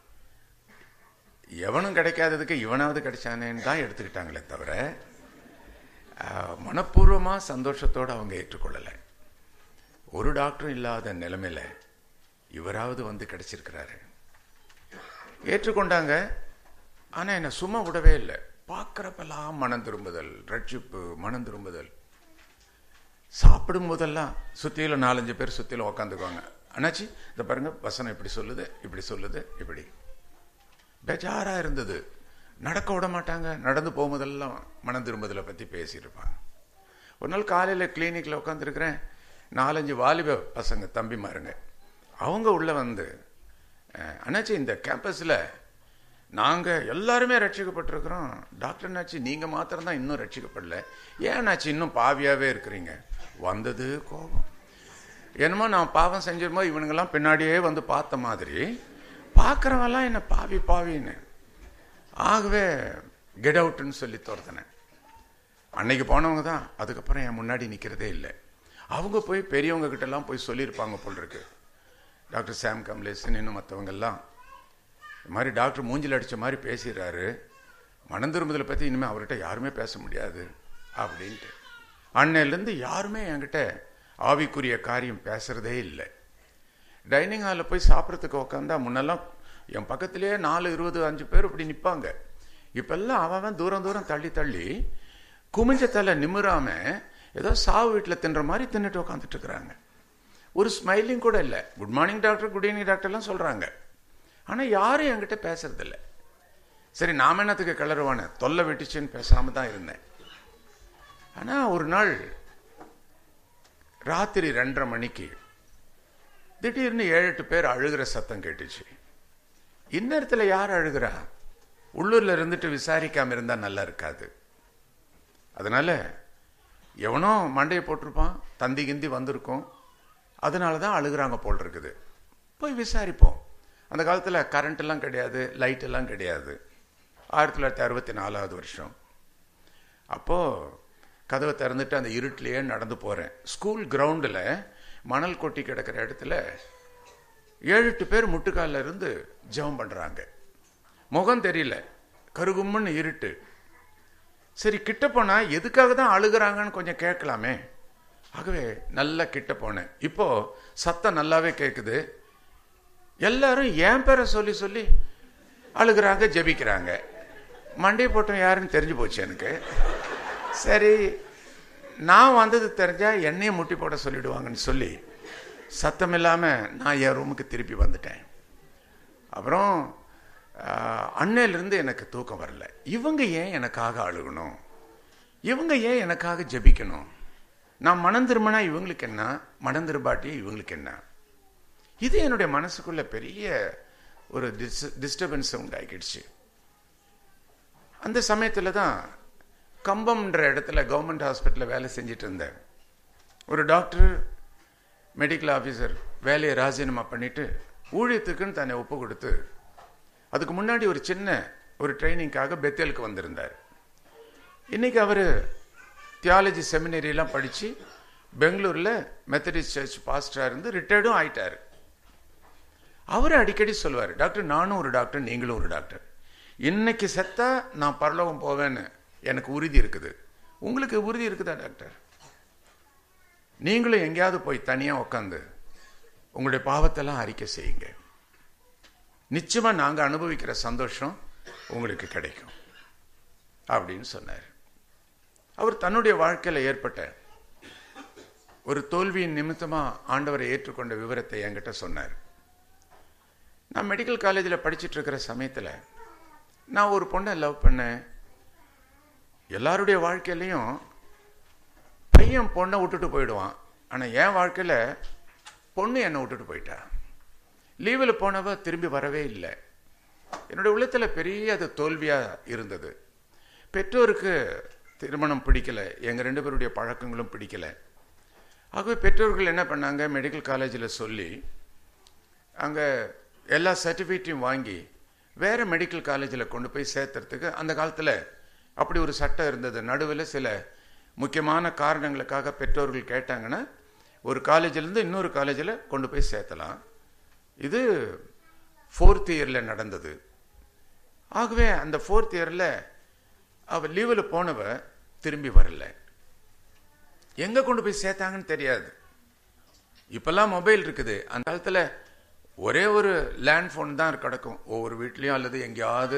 எவனும் கிடைக்காததுக்கு இவனாவது கிடைச்சானேன்னு தான் எடுத்துக்கிட்டாங்களே தவிர மனப்பூர்வமாக சந்தோஷத்தோடு அவங்க ஏற்றுக்கொள்ளலை. ஒரு டாக்டரும் இல்லாத நிலைமையில் இவராவது வந்து கிடைச்சிருக்கிறாரு. ஏற்றுக்கொண்டாங்க. ஆனால் என்னை சும்மா விடவே இல்லை. பார்க்குறப்பெல்லாம் மனம் திரும்புதல், ரட்சிப்பு, மனம் திரும்புதல். சாப்பிடும் போதெல்லாம் சுற்றியில் 4-5 பேர் சுற்றிலும் உக்காந்துக்குவாங்க. அண்ணாச்சி இதை பாருங்க, வசனம் இப்படி சொல்லுது, இப்படி சொல்லுது, இப்படி. பேஜாராக இருந்தது. நடக்க விட மாட்டாங்க. நடந்து போகும்போதெல்லாம் மனம் திரும்புதலை பற்றி பேசியிருப்பாங்க. ஒரு நாள் காலையில் கிளினிக்கில் உட்காந்துருக்கிறேன். 4-5 வாலிப பசங்க, தம்பிமாருங்க, அவங்க உள்ளே வந்து, அண்ணாச்சி இந்த கேம்பஸில் நாங்கள் எல்லாருமே ரட்சிக்கப்பட்டிருக்கிறோம், டாக்டர் அண்ணாச்சி நீங்கள் மாத்திரம்தான் இன்னும் ரட்சிக்கப்படல, ஏன் அண்ணாச்சி இன்னும் பாவியாகவே இருக்கிறீங்க? வந்தது கோபம். என்னமோ நான் பாவம் செஞ்சிருமோ இவனுங்கெல்லாம் பின்னாடியே வந்து பார்த்த மாதிரி பார்க்குறவெல்லாம் என்ன பாவி பாவின்னு. ஆகவே கெட் அவுட்டுன்னு சொல்லி துரத்தினேன். அன்னைக்கு போனவங்க தான் அதுக்கப்புறம் என் முன்னாடி நிற்கிறதே இல்லை. அவங்க போய் பெரியவங்க கிட்டலாம் போய் சொல்லியிருப்பாங்க போல் இருக்கு. டாக்டர் சாம் கமலேசன் இன்னும் மற்றவங்கெல்லாம் இது மாதிரி டாக்டர் மூஞ்சில் அடித்த மாதிரி பேசிடுறாரு, மனம் திரும்புதலை பற்றி இனிமேல் அவர்கிட்ட யாருமே பேச முடியாது அப்படின்ட்டு. அன்னையிலேருந்து யாருமே என்கிட்ட ஆவிக்குரிய காரியம் பேசுறதே இல்லை. டைனிங் ஹாலில் போய் சாப்பிட்றதுக்கு உட்காந்தா முன்னெல்லாம் என் பக்கத்திலேயே 4, 20, 5 பேர் இப்படி நிற்பாங்க. இப்பெல்லாம் அவன் தூரம் தூரம் தள்ளி தள்ளி குமிஞ்ச தலை நிமிராம ஏதோ சாவு வீட்டில் தின்ற மாதிரி தின்னுட்டு உட்காந்துட்டு இருக்கிறாங்க. ஒரு ஸ்மைலிங் கூட இல்லை. Good morning doctor, good evening டாக்டர்லாம் சொல்றாங்க. ஆனால் யாரும் என்கிட்ட பேசுறதில்லை. சரி, நாம என்னத்துக்கு கிளறுவானே, தொல்லை வெட்டிச்சுன்னு பேசாம தான் இருந்தேன். ஆனால் ஒரு நாள் ராத்திரி 2:30 மணிக்கு திடீர்னு 7-8 பேர் அழுகிற சத்தம் கேட்டுச்சு. இந்நேரத்தில் யார் அழுகிறா? உள்ளூர்ல இருந்துட்டு விசாரிக்காம இருந்தா நல்லா இருக்காது. அதனால எவனோ மண்டையை போட்டிருப்பான், தந்தி கிந்தி வந்திருக்கும், அதனாலதான் அழுகிறாங்க போல் இருக்குது. போய் விசாரிப்போம். அந்த காலத்துல கரண்ட் எல்லாம் கிடையாது, லைட் எல்லாம் கிடையாது. 1964 வருஷம். அப்போ கதவை திறந்துட்டு அந்த இருட்டிலேயே நடந்து போறேன். ஸ்கூல் கிரவுண்டில் மணல் கொட்டி கிடக்கிற இடத்துல 7-8 பேர் முட்டுக்காலில் இருந்து ஜெபம் பண்றாங்க. முகம் தெரியல, கருகும்னு இருட்டு. சரி, கிட்ட போனா எதுக்காக தான் அழுகிறாங்கன்னு கொஞ்சம் கேட்கலாமே. ஆகவே நல்லா கிட்ட போனேன். இப்போ சத்தம் நல்லாவே கேட்குது. எல்லாரும் என் பேரை சொல்லி சொல்லி அழுகிறாங்க, ஜெபிக்கிறாங்க. மண்டை போட்டோம் யாருன்னு தெரிஞ்சு போச்சு எனக்கு. சரி, நான் வந்தது தெரிஞ்சா என்னையும் முட்டி போட சொல்லிடுவாங்கன்னு சொல்லி சத்தம் இல்லாம நான் என் ரூமுக்கு திருப்பி வந்துட்டேன். அப்புறம் அன்னையிலிருந்து எனக்கு தூக்கம் வரல. இவங்க ஏன் எனக்காக அழுகணும்? இவங்க ஏன் எனக்காக ஜெபிக்கணும்? நான் மனம் திரும்பினா இவங்களுக்கு என்ன, மனம் திரும்பாட்டி இவங்களுக்கு என்ன? இது என்னுடைய மனசுக்குள்ள பெரிய ஒரு டிஸ்டர்பன்ஸ் உண்டாக்கிடுச்சு. அந்த சமயத்தில் தான் கம்பம்ன்ற இடத்துல கவர்மெண்ட் ஹாஸ்பிட்டலில் வேலை செஞ்சுட்டு இருந்தேன். ஒரு டாக்டர், மெடிக்கல் ஆஃபீஸர் வேலையை ராஜினாமா பண்ணிட்டு ஊழியத்துக்குன்னு தன்னை ஒப்பு கொடுத்து அதுக்கு முன்னாடி ஒரு சின்ன ஒரு ட்ரைனிங்காக பெத்தேலுக்கு வந்திருந்தார். இன்னைக்கு அவர் தியாலஜி செமினரியெல்லாம் படித்து பெங்களூரில் மெத்தடிஸ்ட் சர்ச் பாஸ்டராக இருந்து ரிட்டையர்டும் ஆயிட்டார். அவர் அடிக்கடி சொல்லுவார், டாக்டர் நானும் ஒரு டாக்டர், நீங்களும் ஒரு டாக்டர். இன்னைக்கு செத்தா நான் பரலோகம் போவேன்னு எனக்கு உறுதி இருக்குது. உங்களுக்கு உறுதி இருக்குதா டாக்டர்? நீங்களும் எங்கேயாவது போய் தனியாக உட்காந்து உங்களுடைய பாவத்தெல்லாம் அறிக்கை செய்யுங்க. நிச்சயமா நாங்க அனுபவிக்கிற சந்தோஷம் உங்களுக்கு கிடைக்கும் அப்படின்னு சொன்னார். அவர் தன்னுடைய வாழ்க்கையில ஏற்பட்ட ஒரு தோல்வியின் நிமித்தமா ஆண்டவரை ஏற்றுக்கொண்ட விவரத்தை என்கிட்ட சொன்னார். நான் மெடிக்கல் காலேஜில் படிச்சுட்டு இருக்கிற சமயத்தில் நான் ஒரு பொண்ணை லவ் பண்ணேன். எல்லாருடைய வாழ்க்கையிலையும் பையன் பொண்ணை விட்டுட்டு போயிடுவான். ஆனால் என் வாழ்க்கையில் பொண்ணு என்னை விட்டுட்டு போயிட்டா. லீவில் போனவ திரும்பி வரவே இல்லை. என்னுடைய உள்ளத்தில் பெரிய அது தோல்வியாக இருந்தது. பெற்றோருக்கு திருமணம் பிடிக்கலை, எங்கள் 2 பேருடைய பழக்கங்களும் பிடிக்கலை. ஆகவே பெற்றோர்கள் என்ன பண்ணாங்க, மெடிக்கல் காலேஜில் சொல்லி அங்கே எல்லா சர்டிஃபிகேட்டையும் வாங்கி வேறு மெடிக்கல் காலேஜில் கொண்டு போய் சேர்த்துறதுக்கு அந்த காலத்தில் அப்படி ஒரு சட்டம் இருந்தது. நடுவில் சில முக்கியமான காரணங்களுக்காக பெற்றோர்கள் கேட்டாங்கன்னா ஒரு காலேஜிலேருந்து இன்னொரு காலேஜில் கொண்டு போய் சேர்த்தலாம். இது 4th இயரில் நடந்தது. ஆகவே அந்த 4th இயரில் அவள் லீவில் போனவ திரும்பி வரல. எங்கே கொண்டு போய் சேர்த்தாங்கன்னு தெரியாது. இப்பெல்லாம் மொபைல் இருக்குது. அந்த காலத்தில் ஒரே ஒரு லேண்ட் ஃபோன் தான் கிடக்கும் ஒவ்வொரு வீட்லேயும், அல்லது எங்கேயாவது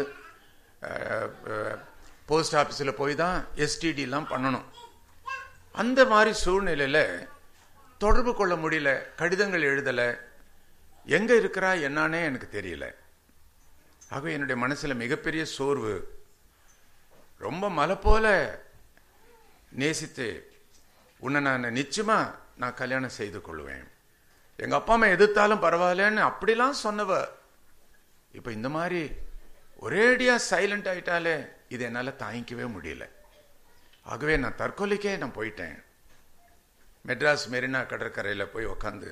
போஸ்ட் ஆஃபீஸில் போய் தான் எஸ்டிடிலாம் பண்ணணும். அந்த மாதிரி சூழ்நிலையில் தொடர்பு கொள்ள முடியல, கடிதங்கள் எழுதலை, எங்கே இருக்கிறா என்னானே எனக்கு தெரியல. ஆகவே என்னுடைய மனசில் மிகப்பெரிய சோர்வு. ரொம்ப மலை போல நேசித்து உன்னை நான் நிச்சயமா நான் கல்யாணம் செய்து கொள்வேன், எங்கள் அப்பா அம்மா எதிர்த்தாலும் பரவாயில்லன்னு அப்படிலாம் சொன்னவ இப்போ இந்த மாதிரி ஒரேடியாக சைலண்ட் ஆகிட்டாலே இது என்னால் தாங்கிக்கவே முடியல. ஆகவே நான் தற்கொலைக்கே நான் போயிட்டேன். மெட்ராஸ் மெரினா கடற்கரையில் போய் உக்காந்து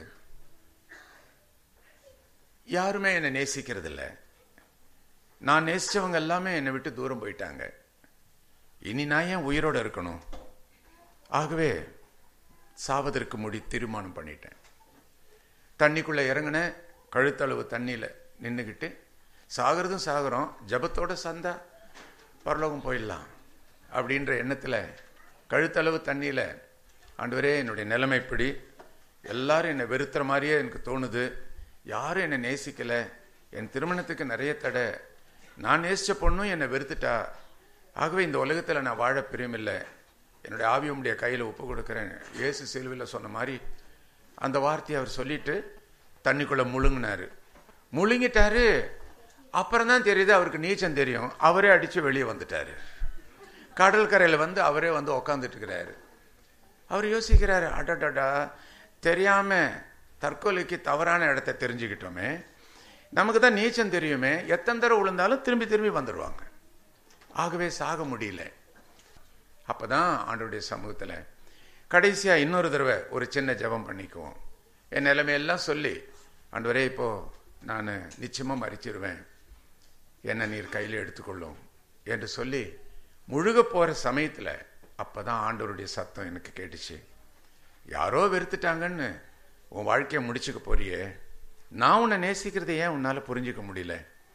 யாருமே என்னை நேசிக்கிறது இல்லை. நான் நேசித்தவங்க எல்லாமே என்னை விட்டு தூரம் போயிட்டாங்க. இனி நான் ஏன் உயிரோடு இருக்கணும்? ஆகவே சாவதற்கு தீர்மானம் பண்ணிட்டேன். தண்ணிக்குள்ளே இறங்கின கழுத்தளவு தண்ணியில் நின்றுக்கிட்டு சாகிறதும் சாகிறோம், ஜபத்தோட சந்தா பரலோகம் போயிடலாம் அப்படின்ற எண்ணத்தில் கழுத்தளவு தண்ணியில் ஆண்டவரே, என்னுடைய நிலைமை இப்படி, எல்லாரும் என்னை வெறுத்துற மாதிரியே எனக்கு தோணுது, யாரும் என்னை நேசிக்கல, என் திருமணத்துக்கு நிறைய தடை, நான் நேசிச்ச பொண்ணும் என்னை வெறுத்துட்டா, ஆகவே இந்த உலகத்தில் நான் வாழ பிரியமில்லை, என்னுடைய ஆவி உம்முடைய கையில் ஒப்பு கொடுக்குறேன். இயேசு சிலுவையில் சொன்ன மாதிரி அந்த வார்த்தையை அவர் சொல்லிட்டு தண்ணிக்குள்ள முழுங்கினாரு. முழுங்கிட்டாரு. அப்புறம் தான் தெரியுது அவருக்கு நீச்சம் தெரியும். அவரே அடிச்சு வெளியே வந்துட்டாரு. கடல் கரையில் வந்து அவரே வந்து உக்காந்துட்டு இருக்கிறாரு. அவர் யோசிக்கிறாரு, அடடா, தெரியாம தற்கொலைக்கு தவறான இடத்த தெரிஞ்சுக்கிட்டோமே, நமக்கு தான் நீச்சம் தெரியுமே, எத்தனை தடவை விழுந்தாலும் திரும்பி திரும்பி வந்துடுவாங்க, ஆகவே சாக முடியல. அப்பதான் ஆண்டவருடைய சமூகத்தில் கடைசியா இன்னொரு தடவை ஒரு சின்ன ஜெபம் பண்ணிக்குவோம். என் நிலைமையெல்லாம் சொல்லி, ஆண்டவரே, இப்போ நான் நிச்சயமா மறிச்சிருவேன், என்னை நீர் கையில் எடுத்துக்கொள்ளும் என்று சொல்லி முழுக போற சமயத்துல அப்பதான் ஆண்டவருடைய சத்தம் எனக்கு கேட்டுச்சு. யாரோ வெறுத்துட்டாங்கன்னு உன் வாழ்க்கையை முடிச்சுக்க போறியே, நான் உன்னை நேசிக்கிறதை ஏன் உன்னால புரிஞ்சுக்க முடியல?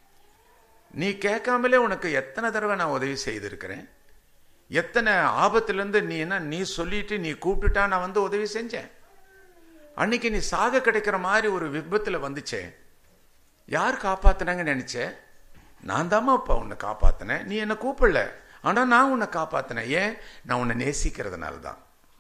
நீ கேட்காமலே உனக்கு எத்தனை தடவை நான் உதவி செய்திருக்கிறேன், எத்தனை ஆபத்திலிருந்து நீ சொல்லிட்டு நீ கூப்பிட்டுட்டா நான் வந்து உதவி செஞ்சேன். அன்னைக்கு நீ சாக கிடைக்கிற மாதிரி ஒரு விபத்துல வந்துச்சே, யார் காப்பாத்தினாங்கன்னு நினைச்ச? நான் தாமா அப்பா உன்னை காப்பாத்தினேன், நீ என்னை கூப்பிடல, ஆனா நான் உன்னை காப்பாத்தினேன். ஏன்? நான் உன்னை நேசிக்கிறதுனால தான்.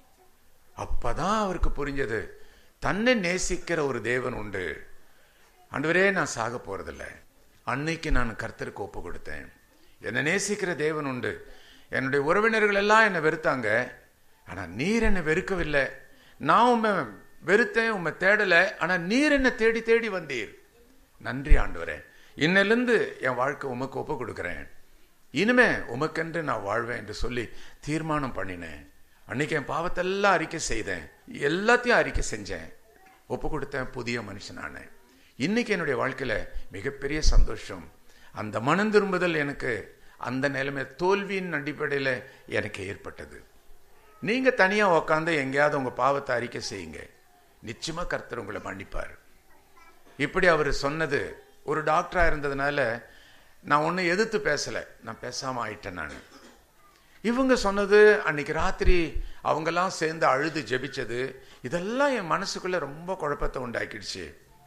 அப்பதான் அவருக்கு புரிஞ்சது, தன்னை நேசிக்கிற ஒரு தேவன் உண்டு. ஆண்டவரே, நான் சாக போறதில்லை. அன்னைக்கு நான் கர்த்தருக்கு ஒப்பு கொடுத்தேன். என்னை நேசிக்கிற தேவன் உண்டு. என்னுடைய உறவினர்கள் எல்லாம் என்னை வெறுத்தாங்க, ஆனா நீர் என்னை வெறுக்கவில்லை. நான் உண்மை வெறுத்தேன், உண்மை தேடல, ஆனா நீர் என்னை தேடி தேடி வந்தீர். நன்றி ஆண்டவரே, இன்னிலிருந்து என் வாழ்க்கை உமக்கு ஒப்பு கொடுக்கிறேன், இனிமே உமக்கென்று நான் வாழ்வேன் என்று சொல்லி தீர்மானம் பண்ணினேன். அன்னைக்கு என் பாவத்தெல்லாம் அறிக்கை செய்தேன், எல்லாத்தையும் அறிக்கை செஞ்சேன், ஒப்பு கொடுத்தேன், புதிய மனுஷனானேன். இன்னைக்கு என்னுடைய வாழ்க்கையில மிகப்பெரிய சந்தோஷம். அந்த மனம் திரும்புதல் எனக்கு அந்த நிலைமை தோல்வியின் அடிப்படையில் எனக்கு ஏற்பட்டது. நீங்க தனியா உக்காந்து எங்கேயாவது உங்க பாவத்தை அறிக்கை செய்யுங்க, நிச்சயமா கர்த்தர் உங்களை மன்னிப்பார். இப்படி அவர் சொன்னது, ஒரு டாக்டரா இருந்ததுனால நான் ஒன்னும் எதிர்த்து பேசல, நான் பேசாம ஆயிட்டேன். நான் இவங்க சொன்னது, அன்னைக்கு ராத்திரி அவங்கெல்லாம் சேர்ந்து அழுது ஜெபிச்சது, இதெல்லாம் என் மனசுக்குள்ள ரொம்ப குழப்பத்தை உண்டாக்கிடுச்சு.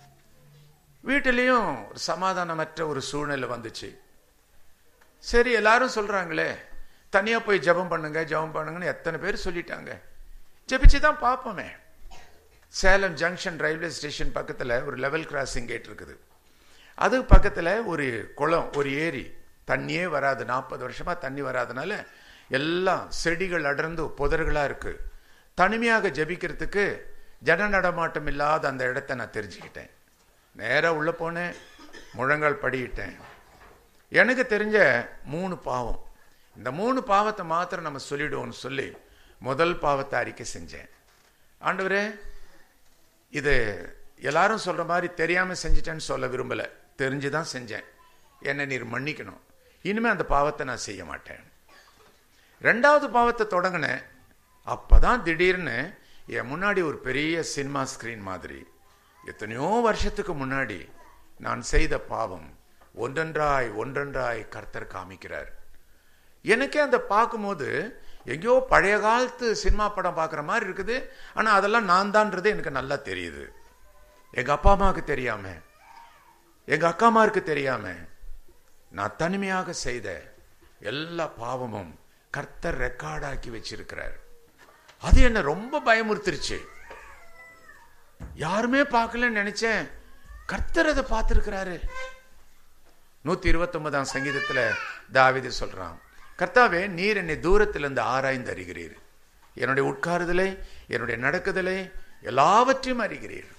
வீட்டிலையும் ஒரு சமாதானமற்ற ஒரு சூழ்நிலை வந்துச்சு. சரி, எல்லாரும் சொல்றாங்களே தனியா போய் ஜெபம் பண்ணுங்க ஜெபம் பண்ணுங்கன்னு எத்தனை பேர் சொல்லிட்டாங்க, ஜெபிச்சுதான் பார்ப்போமே. சேலம் ஜங்ஷன் ரயில்வே ஸ்டேஷன் பக்கத்துல ஒரு லெவல் கிராசிங் கேட் இருக்குது. அது பக்கத்துல ஒரு குளம், ஒரு ஏரி, தண்ணியே வராது, 40 வருஷமா தண்ணி வராதனால எல்லாம் செடிகள் அடர்ந்து புதர்களா இருக்கு. தனிமையாக ஜெபிக்கிறதுக்கு ஜன நடமாட்டம் இல்லாத அந்த இடத்தை நான் தெரிஞ்சுக்கிட்டேன். நேரா உள்ள போனேன், முழங்கால் படியிட்டேன். எனக்கு தெரிஞ்ச 3 பாவம், இந்த 3 பாவத்தை மாத்திரம் நம்ம சொல்லிடுவோம்னு சொல்லி முதல் பாவத்தை அறிக்கை செஞ்சேன். ஆண்டவரே, இது எல்லாரும் சொல்ற மாதிரி தெரியாம செஞ்சிட்டேன்னு சொல்ல விரும்பல, தெரிஞ்சுதான் செஞ்சேன், என்னை நீர் மன்னிக்கணும், இனிமே அந்த பாவத்தை நான் செய்ய மாட்டேன். 2வது பாவத்தை தொடங்கினேன். அப்பதான் திடீர்னு என் முன்னாடி ஒரு பெரிய சினிமா ஸ்கிரீன் மாதிரி எத்தனையோ வருஷத்துக்கு முன்னாடி நான் செய்த பாவம் ஒன்றொன்றாய் ஒன்றொன்றாய் கர்த்தர் காமிக்கிறார். எனக்கே அந்த பார்க்கும்போது எங்கேயோ பழைய காலத்து சினிமா படம் பார்க்குற மாதிரி இருக்குது. ஆனா அதெல்லாம் நான் தான்றது எனக்கு நல்லா தெரியுது. எங்க அப்பா அம்மாவுக்கு தெரியாம, எங்க அக்காமாருக்கு தெரியாம நான் தனிமையாக செய்த எல்லா பாவமும் கர்த்தர் ரெக்கார்டாக்கி வச்சிருக்கிறார். அது என்ன ரொம்ப பயமுறுத்திருச்சு. யாருமே பார்க்கலன்னு நினைச்சேன், கர்த்தர் அதை பார்த்திருக்கிறாரு. 129ஆம் சங்கீதத்துல தாவீது சொல்றான், கர்த்தாவே, நீர் என்னை தூரத்திலிருந்து ஆராய்ந்து அறிகிறீர், என்னுடைய உட்காருதலை என்னுடைய நடக்குதலை எல்லாவற்றையும் அறிகிறீர்.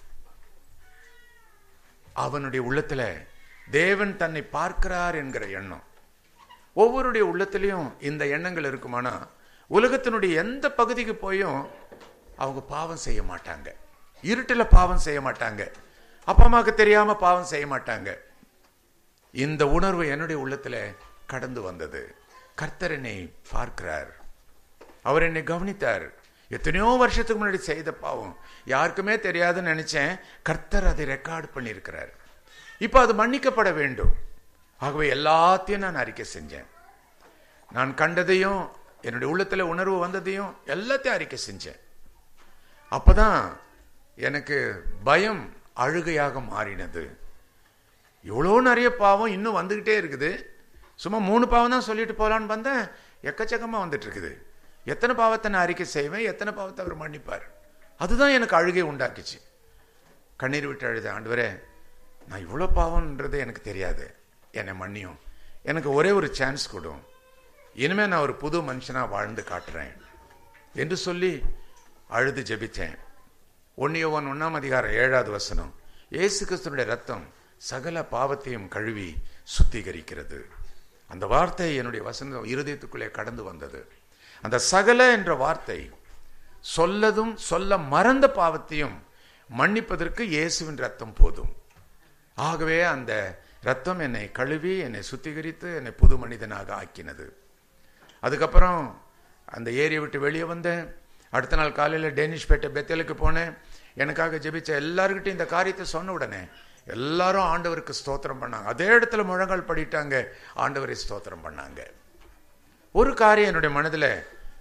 அவனுடைய உள்ளத்துல தேவன் தன்னை பார்க்கிறார் என்கிற எண்ணம் ஒவ்வொருடைய உள்ளத்திலையும் இந்த எண்ணங்கள் இருக்குமானா உலகத்தினுடைய எந்த பகுதிக்கு போயும் அவங்க பாவம் செய்ய மாட்டாங்க, இருட்டுல பாவம் செய்ய மாட்டாங்க, அப்பா அம்மாவுக்கு தெரியாம பாவம் செய்ய மாட்டாங்க. இந்த உணர்வு என்னுடைய உள்ளத்துல கடந்து வந்தது. கர்த்தர் என்னை பார்க்கிறார், அவர் என்னை கவனித்தார். எத்தனையோ வருஷத்துக்கு முன்னாடி செய்த பாவம் யாருக்குமே தெரியாதுன்னு நினைச்சேன், கர்த்தர் அதை ரெக்கார்டு பண்ணியிருக்கிறார். இப்ப அது மன்னிக்கப்பட வேண்டும். ஆகவே எல்லாத்தையும் நான் அறிக்கை செஞ்சேன். நான் கண்டதையும் என்னுடைய உள்ளத்துல உணர்வு வந்ததையும் எல்லாத்தையும் அறிக்கை செஞ்சேன். அப்பதான் எனக்கு பயம் அழுகையாக மாறினது. இவ்வளோ நிறைய பாவம் இன்னும் வந்துகிட்டே இருக்குது. சும்மா 3 பாவம் தான் சொல்லிட்டு போகலான்னு வந்தேன், எக்கச்சக்கமாக வந்துட்டு இருக்குது. எத்தனை பாவத்தை நான் அறிக்கை செய்வேன், எத்தனை பாவத்தை அவர் மன்னிப்பார்? அதுதான் எனக்கு அழுகை உண்டாக்குச்சு. கண்ணீர் விட்டு அழுத, ஆண்டவரே நான் இவ்வளோ பாவம்ன்றது எனக்கு தெரியாது, என்னை மன்னியும், எனக்கு ஒரே ஒரு சான்ஸ் கொடும், இனிமே நான் ஒரு புது மனுஷனாக வாழ்ந்து காட்டுறேன் என்று சொல்லி அழுது ஜெபித்தேன். 1 யோவான் 1:7 இயேசு கிறிஸ்துவினுடைய ரத்தம் சகல பாவத்தையும் கழுவி சுத்திகரிக்கிறது. அந்த வார்த்தை என்னுடைய வசனம் இருதயத்துக்குள்ளே கடந்து வந்தது. அந்த சகல என்ற வார்த்தை சொல்லதும் சொல்ல மறந்த பாவத்தையும் மன்னிப்பதற்கு இயேசுவின் ரத்தம் போதும். ஆகவே அந்த ரத்தம் என்னை கழுவி என்னை சுத்திகரித்து என்னை புது மனிதனாக ஆக்கினது. அதுக்கப்புறம் அந்த ஏரியை விட்டு வெளியே வந்தேன். அடுத்த நாள் காலையில் டேனிஷ்பேட்டை பெத்தேலுக்கு போனேன். எனக்காக ஜெபிச்ச எல்லாருக்கிட்டையும் இந்த காரியத்தை சொன்ன உடனே எல்லாரும் ஆண்டவருக்கு ஸ்தோத்திரம் பண்ணாங்க. அதே இடத்துல முழங்கால் படிட்டாங்க, ஆண்டவரை ஸ்தோத்திரம் பண்ணாங்க. ஒரு காரியம் என்னுடைய மனதில்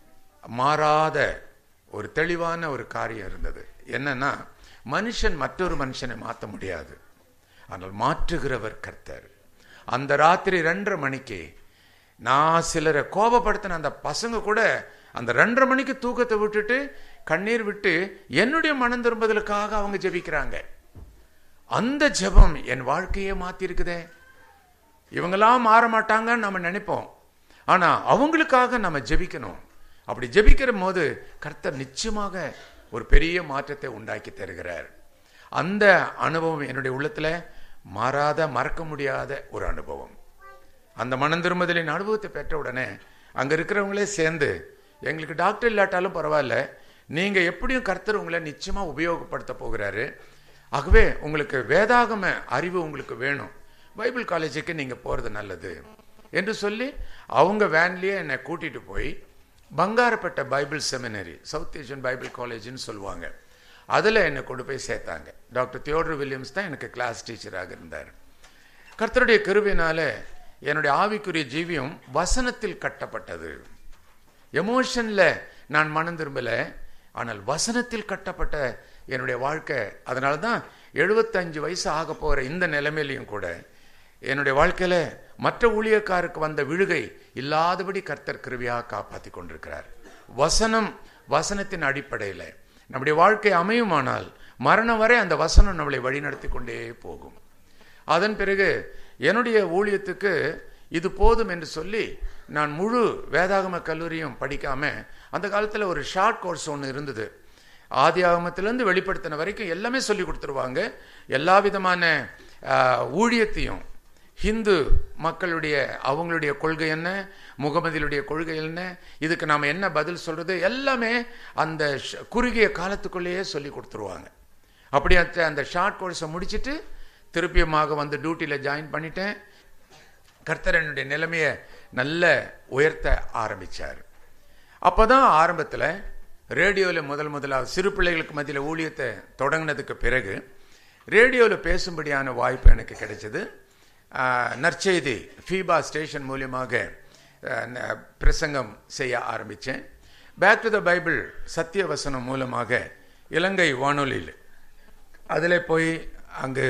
மாறாத ஒரு தெளிவான ஒரு காரியம் இருந்தது. என்னன்னா, மனுஷன் மற்றொரு மனுஷனை மாற்ற முடியாது, ஆனால் மாற்றுகிறவர் கர்த்தர். அந்த ராத்திரி 2:30 மணிக்கு நான் சிலரை கோபப்படுத்தின அந்த பசங்க கூட அந்த 2:30 மணிக்கு தூக்கத்தை விட்டுட்டு கண்ணீர் விட்டு என்னுடைய மனம் திரும்புதலுக்காக அவங்க ஜெபிக்கிறாங்க. அந்த ஜெபம் என் வாழ்க்கையே மாத்தி இருக்குதே. இவங்கெல்லாம் மாற மாட்டாங்கன்னு நம்ம நினைப்போம், ஆனா அவங்களுக்காக நம்ம ஜெபிக்கணும். அப்படி ஜெபிக்கிற போது கர்த்தர் நிச்சயமாக ஒரு பெரிய மாற்றத்தை உண்டாக்கி தருகிறார். அந்த அனுபவம் என்னுடைய உள்ளத்துல மாறாத மறக்க முடியாத ஒரு அனுபவம். அந்த மனம் திரும்புதலின் அனுபவத்தை பெற்ற உடனே அங்க இருக்கிறவங்களே சேர்ந்து, எங்களுக்கு டாக்டர் இல்லாட்டாலும் பரவாயில்ல, நீங்க எப்படியும் கர்த்தர் உங்களை நிச்சயமா உபயோகப்படுத்த போகிறாரு, ஆகவே உங்களுக்கு வேதாகம அறிவு உங்களுக்கு வேணும், பைபிள் காலேஜுக்கு நீங்க போறது நல்லது என்று சொல்லி அவங்க வேன்லயே என்னை கூட்டிட்டு போய் Bangarapet Bible seminary, South Asian Bible காலேஜ்னு சொல்லுவாங்க, அதில் என்னை கொண்டு போய் சேர்த்தாங்க. டாக்டர் தியோடர் வில்லியம்ஸ் தான் எனக்கு கிளாஸ் டீச்சராக இருந்தார். கர்த்தருடைய கிருபையினால என்னுடைய ஆவிக்குரிய ஜீவியம் வசனத்தில் கட்டப்பட்டது. எமோஷன்ல நான் மனம் திரும்பல, ஆனால் வசனத்தில் கட்டப்பட்ட என்னுடைய வாழ்க்கை. அதனால தான் 75 வயசு ஆக போற இந்த நிலைமையிலையும் கூட என்னுடைய வாழ்க்கையில மற்ற ஊழியக்காருக்கு வந்த விழுகை இல்லாதபடி கர்த்தர் கிருபையாக காப்பாற்றி கொண்டிருக்கிறார். வசனத்தின் அடிப்படையில் நம்முடைய வாழ்க்கை அமையுமானால் மரணம் வரை அந்த வசனம் நம்மளை வழிநடத்தி கொண்டே போகும். அதன் பிறகு என்னுடைய ஊழியத்துக்கு இது போதும் என்று சொல்லி நான் முழு வேதாகம கல்லூரியும் படிக்காம, அந்த காலத்தில் ஒரு ஷார்ட் கோர்ஸ் ஒன்று இருந்தது. ஆதியாகமத்திலிருந்து வெளிப்படுத்தின வரைக்கும் எல்லாமே சொல்லி கொடுத்துருவாங்க. எல்லா விதமான ஊழியத்தையும், ஹிந்து மக்களுடைய அவங்களுடைய கொள்கை என்ன, முகமதியுடைய கொள்கை என்ன, இதுக்கு நாம் என்ன பதில் சொல்றது, எல்லாமே அந்த குறுகிய காலத்துக்குள்ளேயே சொல்லி கொடுத்துருவாங்க. அப்படி அந்த ஷார்ட் கோர்ஸை முடிச்சுட்டு திருப்பியமாக வந்து டியூட்டியில் ஜாயின் பண்ணிட்டேன். கர்த்தர் என்னுடைய நிலைமையை நல்ல உயர்த்த ஆரம்பித்தார். அப்போ தான் ஆரம்பத்தில் ரேடியோவில் முதலாவது சிறு பிள்ளைகளுக்கு மத்தியில் ஊழியத்தை தொடங்கினதுக்கு பிறகு ரேடியோவில் பேசும்படியான வாய்ப்பு எனக்கு கிடைச்சது. நற்செய்தி ஃபீபா ஸ்டேஷன் மூலியமாக பிரசங்கம் செய்ய ஆரம்பித்தேன். பேக் டு த பைபிள் சத்தியவசனம் மூலமாக இலங்கை வானொலியில் அதில் போய் அங்கு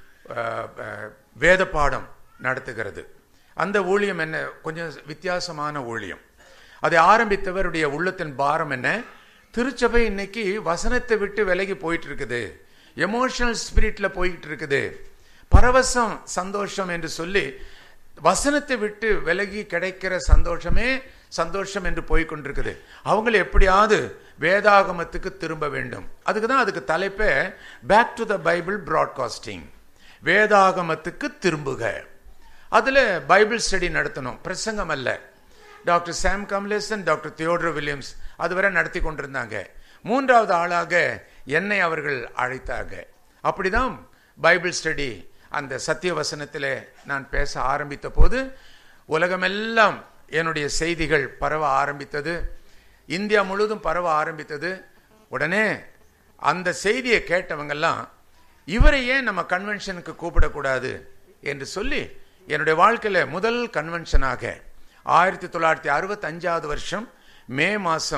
வேத பாடம் நடத்துகிறது. அந்த ஊழியம் என்ன, கொஞ்சம் வித்தியாசமான ஊழியம். அதை ஆரம்பித்தவருடைய உள்ளத்தின் பாரம் என்ன, திருச்சபை இன்னைக்கு வசனத்தை விட்டு விலகி போயிட்டு இருக்குது, எமோஷனல் ஸ்பிரிட்ல போயிட்டு இருக்குது, பரவசம் சந்தோஷம் என்று சொல்லி வசனத்தை விட்டு விலகி கிடைக்கிற சந்தோஷம் என்று போய்கொண்டிருக்குது. அவங்களை எப்படியாவது வேதாகமத்துக்கு திரும்ப வேண்டும். அதுக்கு தலைப்பே back to the Bible broadcasting, வேதாகமத்துக்கு திரும்புக. அதுல பைபிள் ஸ்டடி நடத்தணும், பிரசங்கம் அல்ல. Doctor Sam Kamaleson, doctor Theodore Williams அதுவரை நடத்தி கொண்டிருந்தாங்க. 3வது ஆளாக என்னை அவர்கள் அழைத்தாங்க. அப்படிதான் பைபிள் ஸ்டடி அந்த சத்திய வசனத்தில் நான் பேச ஆரம்பித்த போது உலகமெல்லாம் என்னுடைய செய்திகள் பரவ ஆரம்பித்தது. இந்தியா முழுவதும் பரவ ஆரம்பித்தது. உடனே அந்த செய்தியை கேட்டவங்கெல்லாம் இவரை ஏன் நம்ம கன்வென்ஷனுக்கு கூப்பிடக்கூடாது என்று சொல்லி என்னுடைய வாழ்க்கையில முதல் கன்வென்ஷனாக 1965 வருஷம் மே மாசம்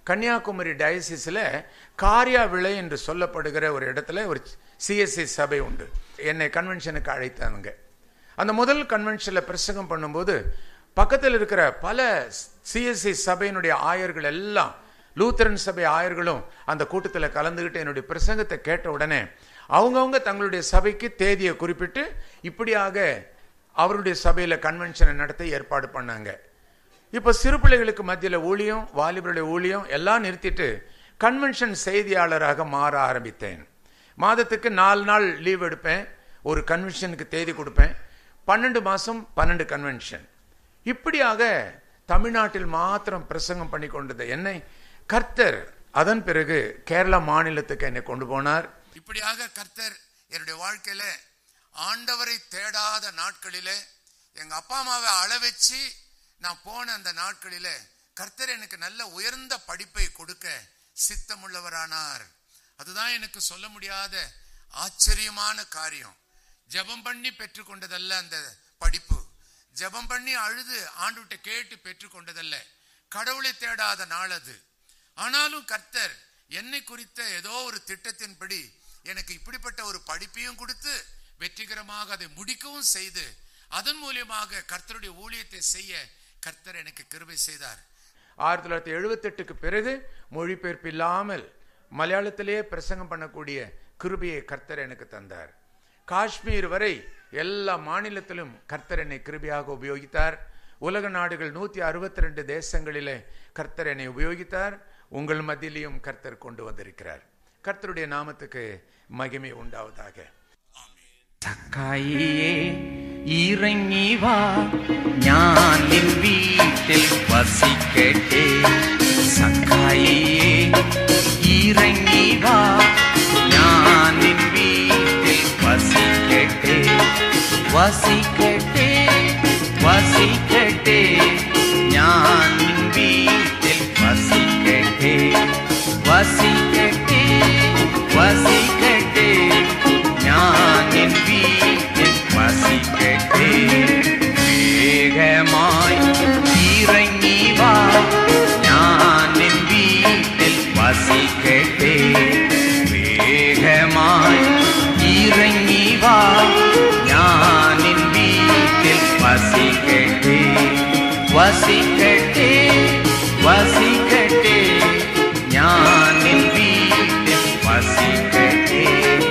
கன்னியாகுமரி டயசிஸில் காரியா விளை என்று சொல்லப்படுகிற ஒரு இடத்துல ஒரு சிஎஸ்சி சபை உண்டு. என்னை கன்வென்ஷனுக்கு அழைத்தாங்க. அந்த முதல் கன்வென்ஷனில் பிரசங்கம் பண்ணும்போது பக்கத்தில் இருக்கிற பல சிஎஸ்சி சபையினுடைய ஆயர்கள் எல்லாம், லூத்தரன் சபை ஆயர்களும் அந்த கூட்டத்தில் கலந்துக்கிட்டு என்னுடைய பிரசங்கத்தை கேட்ட உடனே அவங்கவுங்க தங்களுடைய சபைக்கு தேதியை குறிப்பிட்டு இப்படியாக அவருடைய சபையில் கன்வென்ஷனை நடத்த ஏற்பாடு பண்ணாங்க. இப்போ சிறு பிள்ளைகளுக்கு மத்தியில் ஊழியம், வாலிபருடைய ஊழியம் எல்லாம் நிறுத்திட்டு கன்வென்ஷன் செய்தியாளராக மாற ஆரம்பித்தேன். மாதத்துக்கு 4 நாள் லீவ் எடுப்பேன், ஒரு கன்வென்ஷனுக்கு தேதி கொடுப்பேன். 12 மாதம் 12 கன்வென்ஷன். இப்படியாக தமிழ்நாட்டில் மாத்திரம் பிரசங்கம் பண்ணி கொண்டது என்னை கர்த்தர் அதன் பிறகு கேரளா மாநிலத்துக்கு என்னை கொண்டு போனார். இப்படியாக கர்த்தர் என்னுடைய வாழ்க்கையில ஆண்டவரை தேடாத நாட்களிலே, எங்க அப்பா அம்மாவை அளவச்சு நான் போன அந்த நாட்களிலே கர்த்தர் எனக்கு நல்ல உயர்ந்த படிப்பை கொடுக்க சித்தமுள்ளவரானார். அதுதான் எனக்கு சொல்ல முடியாத ஆச்சரியமான காரியம். ஜெபம் பண்ணி பெற்றுக்கொண்டதல்ல அந்த படிப்பு, ஜெபம் பண்ணி அழுது ஆண்டுகிட்ட கேட்டு பெற்றுக்கொண்டதல்ல, கடவுளை தேடாத நாள் அது. ஆனாலும் கர்த்தர் என்னை குறித்த ஏதோ ஒரு திட்டத்தின்படி எனக்கு இப்படிப்பட்ட ஒரு படிப்பையும் கொடுத்து வெற்றிகரமாக அதை முடிக்கவும் செய்து அதன் மூலியமாக கர்த்தருடைய ஊழியத்தை செய்ய கர்த்தர் எனக்கு கிருபை செய்தார். 1978க்கு பிறகு மொழிபெயர்ப்பு இல்லாமல் மலையாளத்திலேயே பிரசங்கம் பண்ணக்கூடிய கிருபையை கர்த்தர் எனக்கு தந்தார். காஷ்மீர் வரை எல்லா மாநிலத்திலும் கர்த்தர் என்னை கிருபையாக உபயோகித்தார். உலக நாடுகள் 162 தேசங்களிலே கர்த்தர் என்னை உபயோகித்தார். உங்கள் மத்தியிலையும் கர்த்தர் கொண்டு வந்திருக்கிறார். கர்த்தருடைய நாமத்துக்கு மகிமை உண்டாவதாக. சக்காயியே இறங்கி வா, ஞான் நின் வீட்டில் வசிக்கட்டே. சக்காயியே இறங்கி வா, ஞான் நின் வீட்டில் வசிக்கட்டே. வசிக்கட்டே வசிக்கட்டே, ஞான் நின் வீட்டில் வசிக்கட்டே. வசிக்கட்டே வசிக்கட்டே, ஞான் நின் வீட்டில் வசிக்கட்டே. வேகமாய் இறங்கி வா, ஞான் நின் வீட்டில் வசிக்கட்டே. வேகமாய் இறங்கி வா, ஞான் நின் வீட்டில் வசிக்கட்டே. வசிக்கட்டே வசிக்கட்டே, ஞான் நின் வீட்டில் வசிக்கட்டே.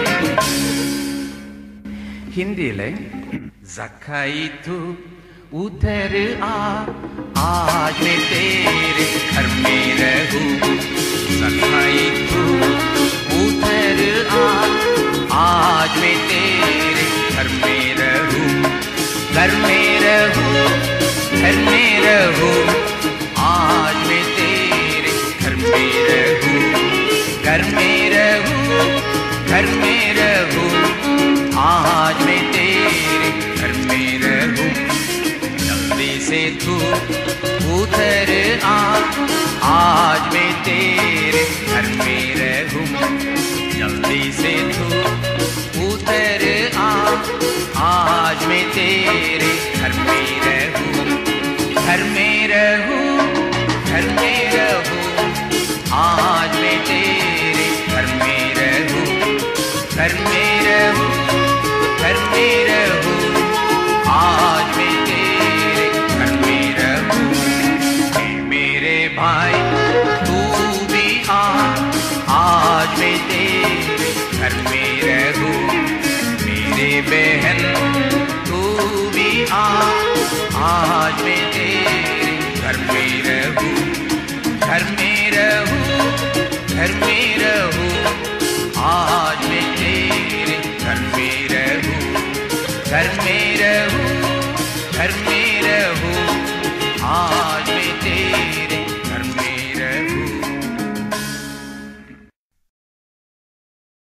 हिंदीले ज़काई तू उधर आ, आज मैं तेरे घर में रहूं. ज़काई तू उधर आ, आज मैं तेरे घर में रहूं. घर में रहूं, घर में रहूं, आज मैं तेरे घर में रहूं. घर में रहूं, घर में रहूं, आज मैं तेरे घर में रहूं. जल्दी से तू उधर आ, आज मैं तेरे घर में रहूं. जल्दी से तू उधर आ, आज मैं तेरे घर में रहूं. घर में रहूं, घर में रहूं, आज मैं तेरे घर में रहूं. घर में रहूं, घर में रहूं, आज मैं तेरे घर में रहूं. मेरे भाई तू भी आ, आज मैं तेरे घर में रहूं. मेरे बहन तू भी आ, आज मैं तेरे घर में रहूं. घर में रहूं, घर में रहूं, आज मैं तेरे घर में रहूं. घर में